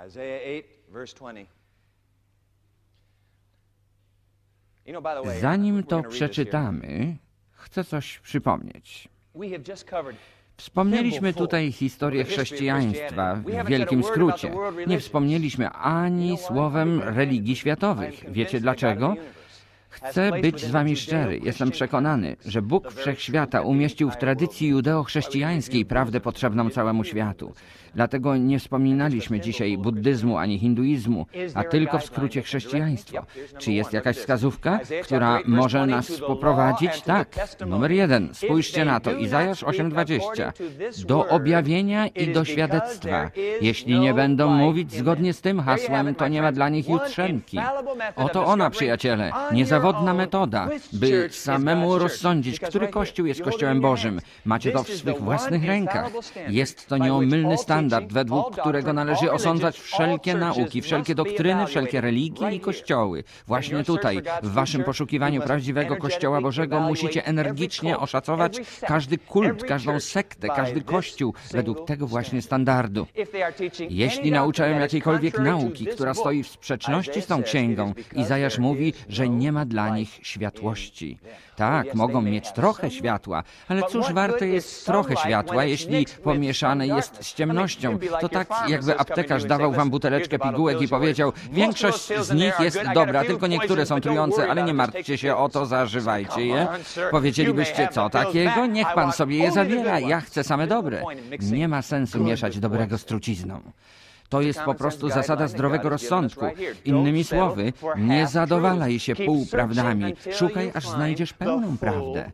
Zanim to przeczytamy, chcę coś przypomnieć. Wspomnieliśmy tutaj historię chrześcijaństwa w wielkim skrócie. Nie wspomnieliśmy ani słowem religii światowych. Wiecie dlaczego? Chcę być z wami szczery. Jestem przekonany, że Bóg Wszechświata umieścił w tradycji judeo-chrześcijańskiej prawdę potrzebną całemu światu. Dlatego nie wspominaliśmy dzisiaj buddyzmu ani hinduizmu, a tylko w skrócie chrześcijaństwo. Czy jest jakaś wskazówka, która może nas poprowadzić? Tak. Numer jeden. Spójrzcie na to. Izajasz osiem dwadzieścia. Do objawienia i do świadectwa. Jeśli nie będą mówić zgodnie z tym hasłem, to nie ma dla nich jutrzenki. Oto ona, przyjaciele. Niezawodna metoda, by samemu rozsądzić, który Kościół jest Kościołem Bożym. Macie to w swych własnych rękach. Jest to nieomylny standard, według którego należy osądzać wszelkie nauki, wszelkie doktryny, wszelkie religie i kościoły. Właśnie tutaj, w waszym poszukiwaniu prawdziwego Kościoła Bożego, musicie energicznie oszacować każdy kult, każdą sektę, każdy kościół według tego właśnie standardu. Jeśli nauczają jakiejkolwiek nauki, która stoi w sprzeczności z tą księgą, Izajasz mówi, że nie ma dla nich światłości. Tak, mogą mieć trochę światła, ale cóż warte jest trochę światła, jeśli pomieszane jest z ciemnością? To tak, jakby aptekarz dawał wam buteleczkę pigułek i powiedział, większość z nich jest dobra, tylko niektóre są trujące, ale nie martwcie się o to, zażywajcie je. Powiedzielibyście, co takiego? Niech pan sobie je zabiera, ja chcę same dobre. Nie ma sensu mieszać dobrego z trucizną. To jest po prostu zasada zdrowego rozsądku. Innymi słowy, nie zadowalaj się półprawdami. Szukaj, aż znajdziesz pełną prawdę.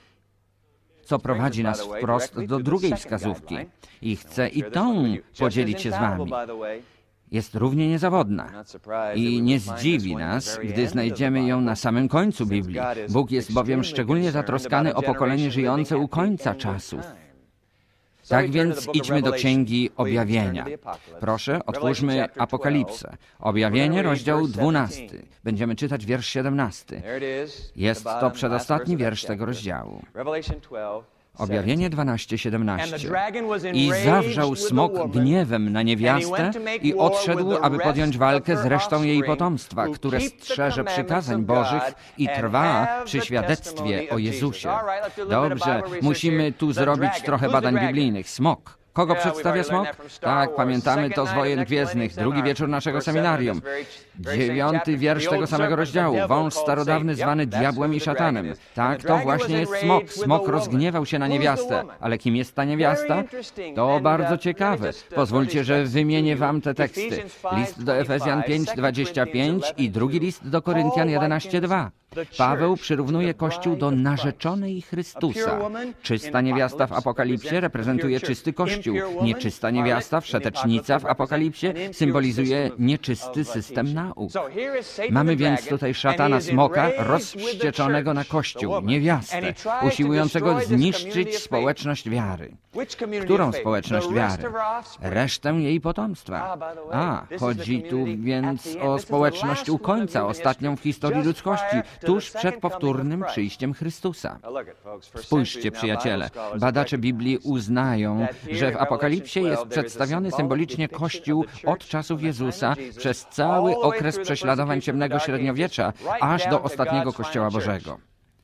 Co prowadzi nas wprost do drugiej wskazówki. I chcę i tą podzielić się z wami. Jest równie niezawodna. I nie zdziwi nas, gdy znajdziemy ją na samym końcu Biblii. Bóg jest bowiem szczególnie zatroskany o pokolenie żyjące u końca czasów. Tak więc idźmy do Księgi Objawienia. Proszę, otwórzmy Apokalipsę. Objawienie, rozdział dwunasty. Będziemy czytać wiersz siedemnasty. Jest to przedostatni wiersz tego rozdziału. Objawienie dwanaście siedemnaście. I zawrzał smok gniewem na niewiastę i odszedł, aby podjąć walkę z resztą jej potomstwa, które strzeże przykazań Bożych i trwa przy świadectwie o Jezusie. Dobrze, musimy tu zrobić trochę badań biblijnych. Smok. Kogo przedstawia smok? Tak, pamiętamy to z Wojen Gwiezdnych, drugi wieczór naszego seminarium. Dziewiąty wiersz tego samego rozdziału. Wąż starodawny zwany diabłem i szatanem. Tak, to właśnie jest smok. Smok rozgniewał się na niewiastę. Ale kim jest ta niewiasta? To bardzo ciekawe. Pozwólcie, że wymienię wam te teksty. List do Efezjan pięć dwadzieścia pięć i drugi list do Koryntian jedenaście dwa. Paweł przyrównuje Kościół do narzeczonej Chrystusa. Czysta niewiasta w Apokalipsie reprezentuje czysty Kościół. Nieczysta niewiasta, wszetecznica w Apokalipsie symbolizuje nieczysty system nauk. Mamy więc tutaj szatana smoka rozwścieczonego na Kościół, niewiastę, usiłującego zniszczyć społeczność wiary. Którą społeczność wiary? Resztę jej potomstwa. A, chodzi tu więc o społeczność u końca, ostatnią w historii ludzkości, tuż przed powtórnym przyjściem Chrystusa. Spójrzcie, przyjaciele, badacze Biblii uznają, że w Apokalipsie jest przedstawiony symbolicznie Kościół od czasów Jezusa przez cały okres prześladowań ciemnego średniowiecza, aż do ostatniego Kościoła Bożego.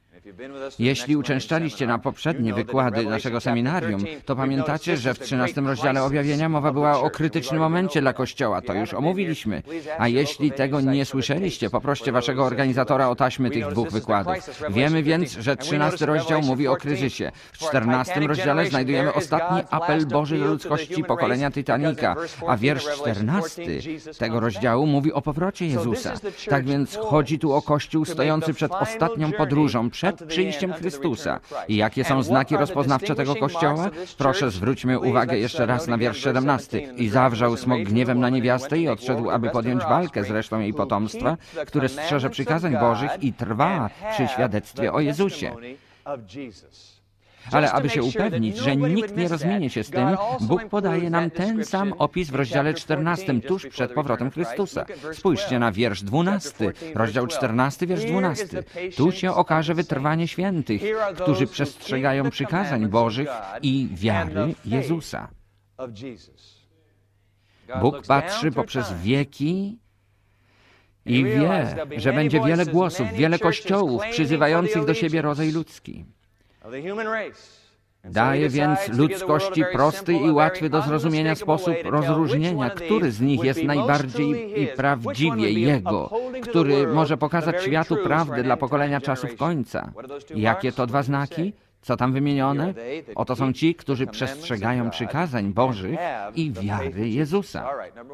Jeśli uczęszczaliście na poprzednie wykłady naszego seminarium, to pamiętacie, że w trzynastym rozdziale Objawienia mowa była o krytycznym momencie dla Kościoła. To już omówiliśmy. A jeśli tego nie słyszeliście, poproście waszego organizatora o taśmy tych dwóch wykładów. Wiemy więc, że trzynasty rozdział mówi o kryzysie. W czternastym rozdziale znajdujemy ostatni apel Boży do ludzkości pokolenia Titanika, a wiersz czternasty tego rozdziału mówi o powrocie Jezusa. Tak więc chodzi tu o Kościół stojący przed ostatnią podróżą, przed przed przyjściem Chrystusa. I jakie są znaki rozpoznawcze tego Kościoła? Proszę, zwróćmy uwagę jeszcze raz na wiersz siedemnasty. I zawrzał smok gniewem na niewiastę i odszedł, aby podjąć walkę z resztą jej potomstwa, które strzeże przykazań Bożych i trwa przy świadectwie o Jezusie. Ale aby się upewnić, że nikt nie rozminie się z tym, Bóg podaje nam ten sam opis w rozdziale czternastym, tuż przed powrotem Chrystusa. Spójrzcie na wiersz dwunasty, rozdział czternasty, wiersz dwunasty. Tu się okaże wytrwanie świętych, którzy przestrzegają przykazań Bożych i wiary Jezusa. Bóg patrzy poprzez wieki i wie, że będzie wiele głosów, wiele kościołów przyzywających do siebie rodzaj ludzki. Daje więc ludzkości prosty i łatwy do zrozumienia sposób rozróżnienia, który z nich jest najbardziej i prawdziwie Jego, który może pokazać światu prawdę dla pokolenia czasów końca. Jakie to dwa znaki? Co tam wymienione? Oto są ci, którzy przestrzegają przykazań Bożych i wiary Jezusa.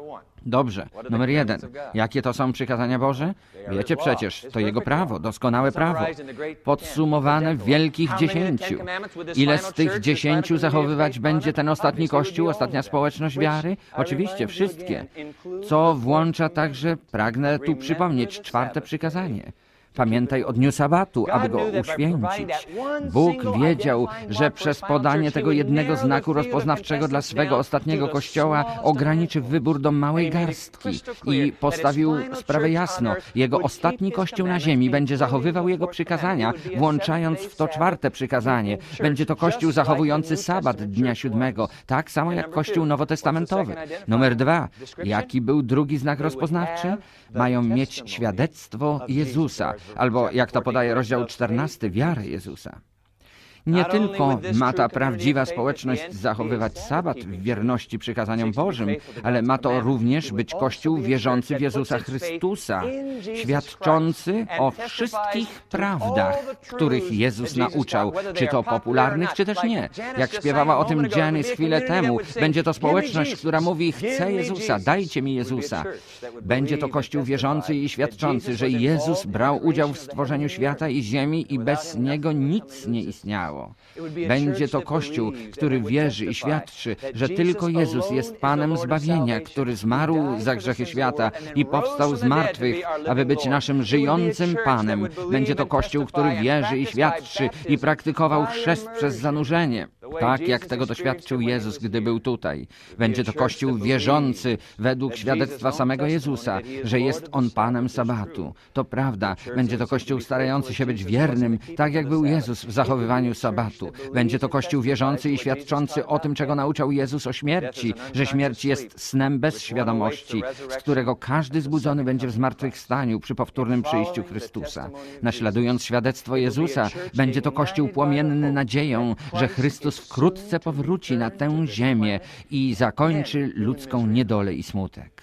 Dobrze, numer jeden. Jakie to są przykazania Boże? Wiecie przecież, to Jego prawo, doskonałe prawo, podsumowane w wielkich dziesięciu. Ile z tych dziesięciu zachowywać będzie ten ostatni Kościół, ostatnia społeczność wiary? Oczywiście wszystkie, co włącza także, pragnę tu przypomnieć, czwarte przykazanie. Pamiętaj o dniu sabatu, aby go uświęcić. Bóg wiedział, że przez podanie tego jednego znaku rozpoznawczego dla swego ostatniego Kościoła ograniczy wybór do małej garstki i postawił sprawę jasno. Jego ostatni Kościół na ziemi będzie zachowywał Jego przykazania, włączając w to czwarte przykazanie. Będzie to Kościół zachowujący sabat dnia siódmego, tak samo jak Kościół nowotestamentowy. Numer dwa. Jaki był drugi znak rozpoznawczy? Mają mieć świadectwo Jezusa, albo jak to podaje rozdział czternasty, wiarę Jezusa. Nie tylko ma ta prawdziwa społeczność zachowywać sabat w wierności przykazaniom Bożym, ale ma to również być Kościół wierzący w Jezusa Chrystusa, świadczący o wszystkich prawdach, których Jezus nauczał, czy to popularnych, czy też nie. Jak śpiewała o tym Janice chwilę temu, będzie to społeczność, która mówi: chcę Jezusa, dajcie mi Jezusa. Będzie to Kościół wierzący i świadczący, że Jezus brał udział w stworzeniu świata i ziemi i bez Niego nic nie istniało. Będzie to Kościół, który wierzy i świadczy, że tylko Jezus jest Panem zbawienia, który zmarł za grzechy świata i powstał z martwych, aby być naszym żyjącym Panem. Będzie to Kościół, który wierzy i świadczy i praktykował chrzest przez zanurzenie, tak jak tego doświadczył Jezus, gdy był tutaj. Będzie to Kościół wierzący według świadectwa samego Jezusa, że jest On Panem sabatu. To prawda. Będzie to Kościół starający się być wiernym, tak jak był Jezus w zachowywaniu sabatu. Będzie to Kościół wierzący i świadczący o tym, czego nauczał Jezus o śmierci, że śmierć jest snem bez świadomości, z którego każdy zbudzony będzie w zmartwychwstaniu przy powtórnym przyjściu Chrystusa. Naśladując świadectwo Jezusa, będzie to Kościół płomienny nadzieją, że Chrystus wkrótce powróci na tę ziemię i zakończy ludzką niedolę i smutek.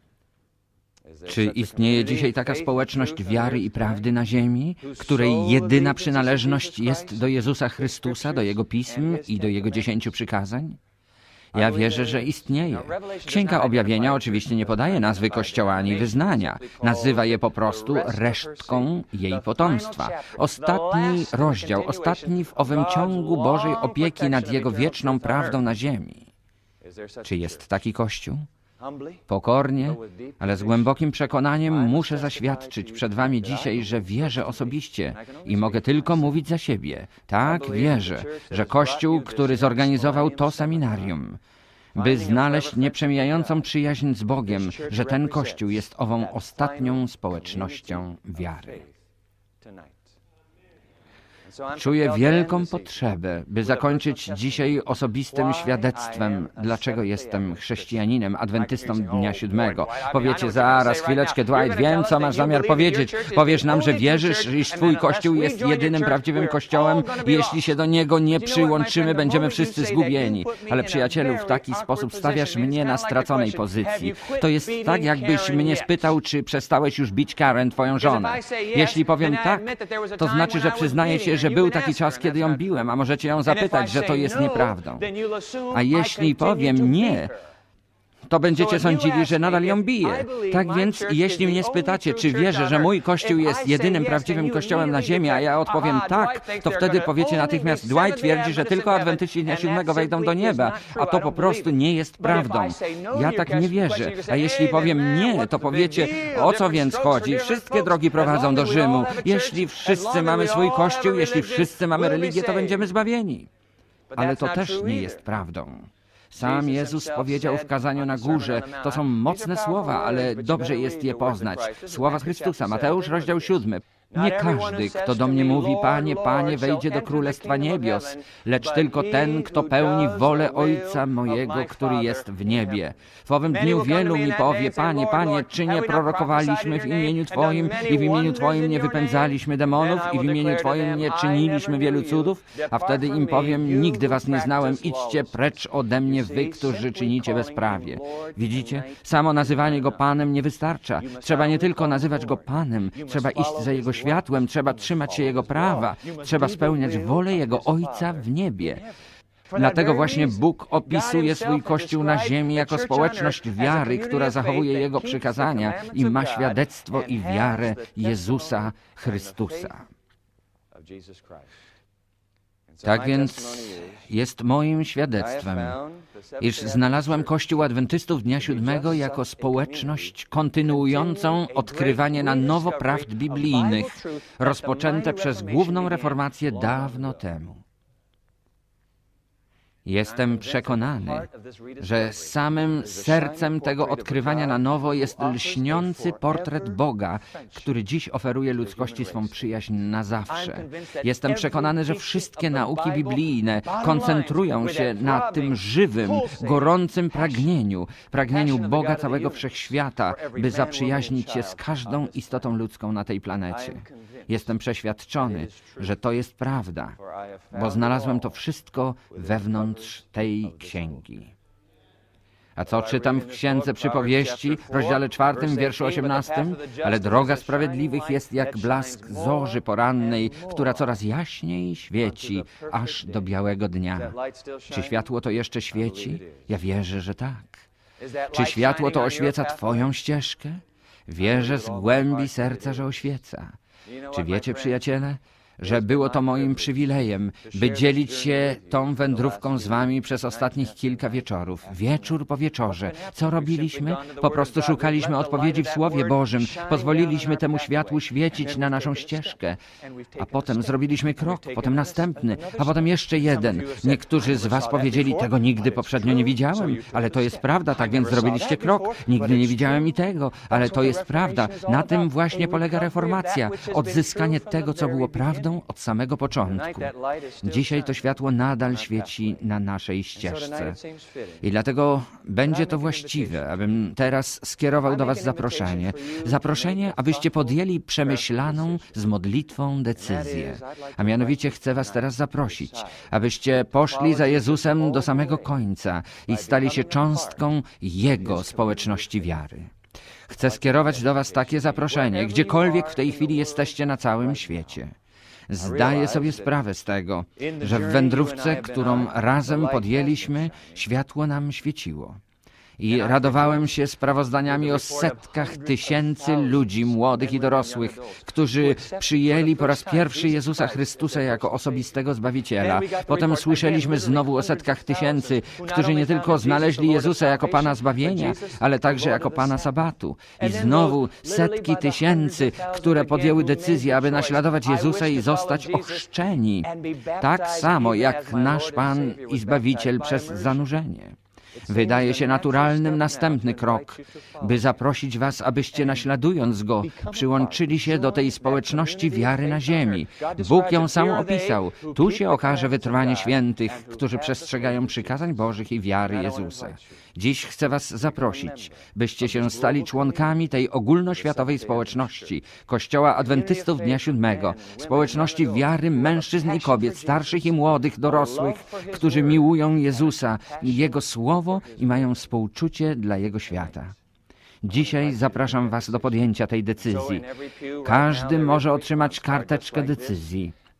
Czy istnieje dzisiaj taka społeczność wiary i prawdy na ziemi, której jedyna przynależność jest do Jezusa Chrystusa, do Jego pism i do Jego dziesięciu przykazań? Ja wierzę, że istnieje. Księga Objawienia oczywiście nie podaje nazwy Kościoła ani wyznania. Nazywa je po prostu resztką jej potomstwa. Ostatni rozdział, ostatni w owym ciągu Bożej opieki nad Jego wieczną prawdą na ziemi. Czy jest taki Kościół? Pokornie, ale z głębokim przekonaniem muszę zaświadczyć przed wami dzisiaj, że wierzę osobiście i mogę tylko mówić za siebie. Tak, wierzę, że Kościół, który zorganizował to seminarium, by znaleźć nieprzemijającą przyjaźń z Bogiem, że ten Kościół jest ową ostatnią społecznością wiary. Czuję wielką potrzebę, by zakończyć dzisiaj osobistym świadectwem, dlaczego jestem chrześcijaninem, adwentystą dnia siódmego. Powiecie: zaraz, chwileczkę, Dwight, wiem, co masz zamiar powiedzieć. Powiesz nam, że wierzysz, iż Twój Kościół jest jedynym prawdziwym Kościołem i jeśli się do niego nie przyłączymy, będziemy wszyscy zgubieni. Ale przyjacielu, w taki sposób stawiasz mnie na straconej pozycji. To jest tak, jakbyś mnie spytał, czy przestałeś już bić Karen, twoją żonę. Jeśli powiem tak, to znaczy, że przyznaję się, że był taki czas, kiedy ją biłem, a możecie ją zapytać, że to jest nieprawdą. A jeśli powiem nie, to będziecie sądzili, że nadal ją biję. Tak więc, jeśli mnie spytacie, czy wierzę, że mój Kościół jest jedynym prawdziwym Kościołem na ziemi, a ja odpowiem tak, to wtedy powiecie natychmiast, Dwight twierdzi, że tylko Adwentyści Dnia Siódmego wejdą do nieba, a to po prostu nie jest prawdą. Ja tak nie wierzę. A jeśli powiem nie, to powiecie, o co więc chodzi? Wszystkie drogi prowadzą do Rzymu. Jeśli wszyscy mamy swój Kościół, jeśli wszyscy mamy religię, to będziemy zbawieni. Ale to też nie jest prawdą. Sam Jezus powiedział w kazaniu na górze, to są mocne słowa, ale dobrze jest je poznać. Słowa Chrystusa, Mateusz, rozdział siódmy. Nie każdy, kto do mnie mówi, Panie, Panie, wejdzie do Królestwa Niebios, lecz tylko ten, kto pełni wolę Ojca mojego, który jest w niebie. W owym dniu wielu mi powie, Panie, Panie, czy nie prorokowaliśmy w imieniu Twoim i w imieniu Twoim nie wypędzaliśmy demonów i w imieniu Twoim nie czyniliśmy wielu cudów? A wtedy im powiem, nigdy was nie znałem, idźcie precz ode mnie, wy, którzy czynicie bezprawie. Widzicie? Samo nazywanie Go Panem nie wystarcza. Trzeba nie tylko nazywać Go Panem, trzeba iść za Jego światłem, trzeba trzymać się Jego prawa, trzeba spełniać wolę Jego Ojca w niebie. Dlatego właśnie Bóg opisuje swój Kościół na ziemi jako społeczność wiary, która zachowuje Jego przykazania i ma świadectwo i wiarę Jezusa Chrystusa. Tak więc jest moim świadectwem, iż znalazłem Kościół Adwentystów Dnia Siódmego jako społeczność kontynuującą odkrywanie na nowo prawd biblijnych, rozpoczęte przez główną reformację dawno temu. Jestem przekonany, że samym sercem tego odkrywania na nowo jest lśniący portret Boga, który dziś oferuje ludzkości swą przyjaźń na zawsze. Jestem przekonany, że wszystkie nauki biblijne koncentrują się na tym żywym, gorącym pragnieniu, pragnieniu Boga całego wszechświata, by zaprzyjaźnić się z każdą istotą ludzką na tej planecie. Jestem przeświadczony, że to jest prawda, bo znalazłem to wszystko wewnątrz tej księgi. A co czytam w Księdze Przypowieści, rozdziale czwartym, wierszu osiemnastym? Ale droga sprawiedliwych jest jak blask zorzy porannej, która coraz jaśniej świeci, aż do białego dnia. Czy światło to jeszcze świeci? Ja wierzę, że tak. Czy światło to oświeca Twoją ścieżkę? Wierzę z głębi serca, że oświeca. Czy wiecie, przyjaciele, że było to moim przywilejem, by dzielić się tą wędrówką z wami przez ostatnich kilka wieczorów, wieczór po wieczorze. Co robiliśmy? Po prostu szukaliśmy odpowiedzi w Słowie Bożym, pozwoliliśmy temu światłu świecić na naszą ścieżkę, a potem zrobiliśmy krok, potem następny, a potem jeszcze jeden. Niektórzy z was powiedzieli, tego nigdy poprzednio nie widziałem, ale to jest prawda, tak więc zrobiliście krok. Nigdy nie widziałem i tego, ale to jest prawda. Na tym właśnie polega reformacja, odzyskanie tego, co było prawdą od samego początku. Dzisiaj to światło nadal świeci na naszej ścieżce. I dlatego będzie to właściwe, abym teraz skierował do was zaproszenie. Zaproszenie, abyście podjęli przemyślaną z modlitwą decyzję. A mianowicie chcę was teraz zaprosić, abyście poszli za Jezusem do samego końca i stali się cząstką Jego społeczności wiary. Chcę skierować do was takie zaproszenie, gdziekolwiek w tej chwili jesteście na całym świecie. Zdaję sobie sprawę z tego, że w wędrówce, którą razem podjęliśmy, światło nam świeciło. I radowałem się sprawozdaniami o setkach tysięcy ludzi, młodych i dorosłych, którzy przyjęli po raz pierwszy Jezusa Chrystusa jako osobistego Zbawiciela. Potem słyszeliśmy znowu o setkach tysięcy, którzy nie tylko znaleźli Jezusa jako Pana zbawienia, ale także jako Pana sabatu. I znowu setki tysięcy, które podjęły decyzję, aby naśladować Jezusa i zostać ochrzczeni, tak samo jak nasz Pan i Zbawiciel przez zanurzenie. Wydaje się naturalnym następny krok, by zaprosić was, abyście naśladując Go, przyłączyli się do tej społeczności wiary na ziemi. Bóg ją sam opisał. Tu się okaże wytrwanie świętych, którzy przestrzegają przykazań Bożych i wiary Jezusa. Dziś chcę was zaprosić, byście się stali członkami tej ogólnoświatowej społeczności Kościoła Adwentystów Dnia Siódmego, społeczności wiary mężczyzn i kobiet, starszych i młodych, dorosłych, którzy miłują Jezusa i Jego Słowo i mają współczucie dla Jego świata. Dzisiaj zapraszam was do podjęcia tej decyzji. Każdy może otrzymać karteczkę decyzji.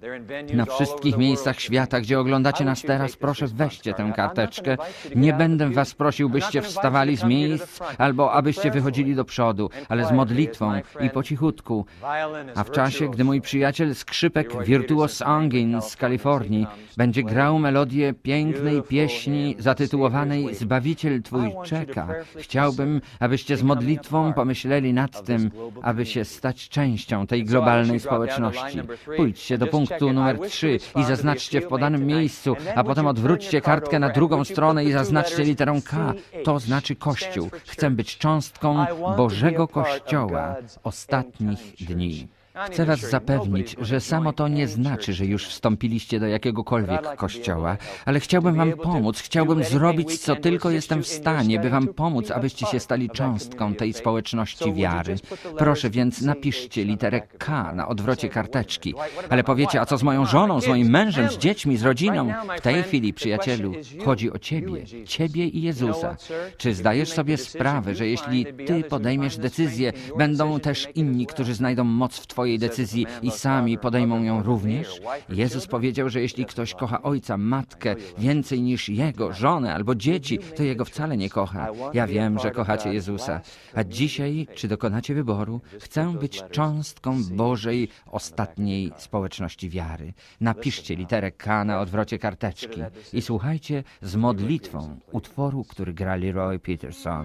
Na wszystkich miejscach świata, gdzie oglądacie nas teraz, proszę weźcie tę karteczkę. Nie będę was prosił, byście wstawali z miejsc albo abyście wychodzili do przodu, ale z modlitwą i po cichutku. A w czasie, gdy mój przyjaciel skrzypek Virtuos Angin z Kalifornii będzie grał melodię pięknej pieśni zatytułowanej Zbawiciel Twój czeka, chciałbym, abyście z modlitwą pomyśleli nad tym, aby się stać częścią tej globalnej społeczności. Pójdźcie do punktu numer trzy i zaznaczcie w podanym miejscu, a potem odwróćcie kartkę na drugą stronę i zaznaczcie literę K. To znaczy Kościół. Chcę być cząstką Bożego Kościoła ostatnich dni. Chcę was zapewnić, że samo to nie znaczy, że już wstąpiliście do jakiegokolwiek kościoła, ale chciałbym wam pomóc, chciałbym zrobić, co tylko jestem w stanie, by wam pomóc, abyście się stali cząstką tej społeczności wiary. Proszę więc napiszcie literę K na odwrocie karteczki. Ale powiecie, a co z moją żoną, z moim mężem, z dziećmi, z rodziną? W tej chwili, przyjacielu, chodzi o ciebie, ciebie i Jezusa. Czy zdajesz sobie sprawę, że jeśli ty podejmiesz decyzję, będą też inni, którzy znajdą moc w twojej decyzji i sami podejmą ją również? Jezus powiedział, że jeśli ktoś kocha ojca, matkę więcej niż jego, żonę albo dzieci, to jego wcale nie kocha. Ja wiem, że kochacie Jezusa. A dzisiaj, czy dokonacie wyboru? Chcę być cząstką Bożej ostatniej społeczności wiary. Napiszcie literę K na odwrocie karteczki i słuchajcie z modlitwą utworu, który gra Leroy Peterson.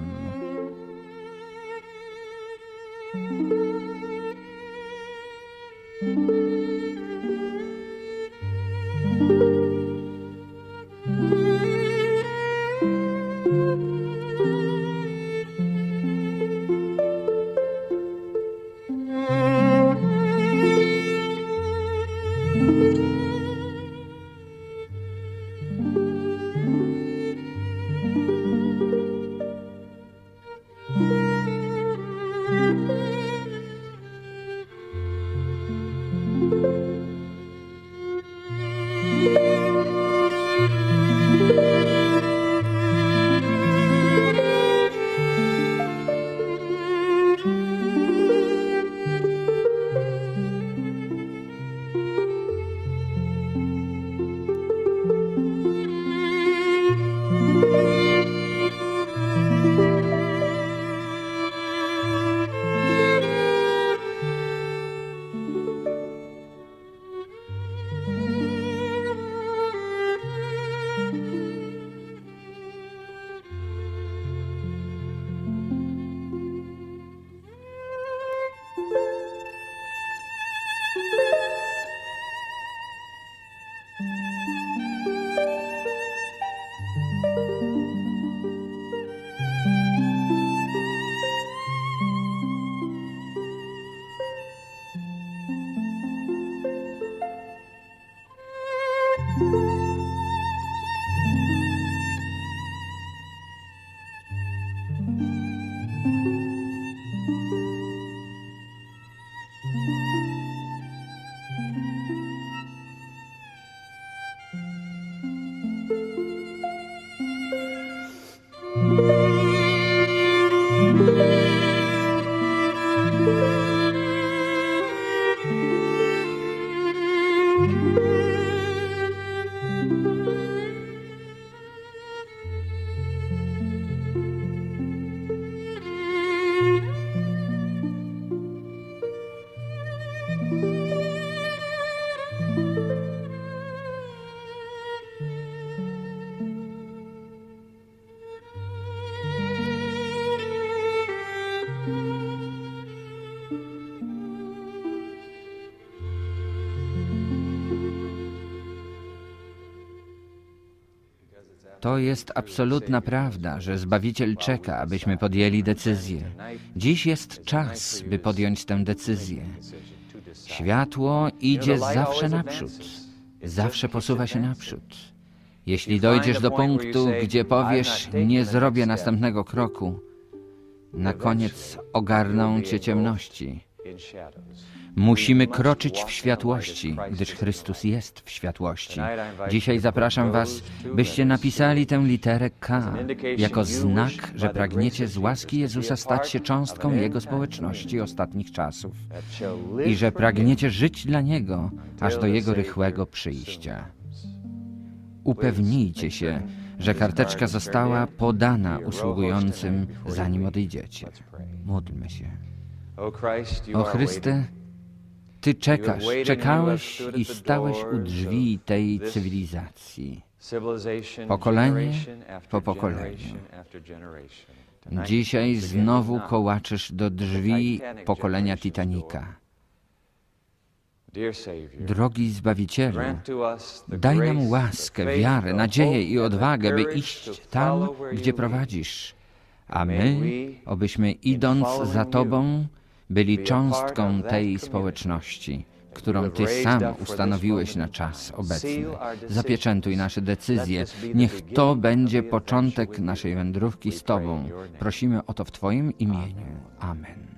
To jest absolutna prawda, że Zbawiciel czeka, abyśmy podjęli decyzję. Dziś jest czas, by podjąć tę decyzję. Światło idzie zawsze naprzód, zawsze posuwa się naprzód. Jeśli dojdziesz do punktu, gdzie powiesz, nie zrobię następnego kroku, na koniec ogarną cię ciemności. Musimy kroczyć w światłości, gdyż Chrystus jest w światłości. Dzisiaj zapraszam Was, byście napisali tę literę K jako znak, że pragniecie z łaski Jezusa stać się cząstką Jego społeczności ostatnich czasów i że pragniecie żyć dla Niego aż do Jego rychłego przyjścia. Upewnijcie się, że karteczka została podana usługującym, zanim odejdziecie. Módlmy się. O Chryste, Ty czekasz, czekałeś i stałeś u drzwi tej cywilizacji, pokolenie po pokoleniu. Dzisiaj znowu kołaczysz do drzwi pokolenia Titanica. Drogi Zbawicielu, daj nam łaskę, wiarę, nadzieję i odwagę, by iść tam, gdzie prowadzisz, a my, obyśmy idąc za Tobą, byli cząstką tej społeczności, którą Ty sam ustanowiłeś na czas obecny. Zapieczętuj nasze decyzje. Niech to będzie początek naszej wędrówki z Tobą. Prosimy o to w Twoim imieniu. Amen.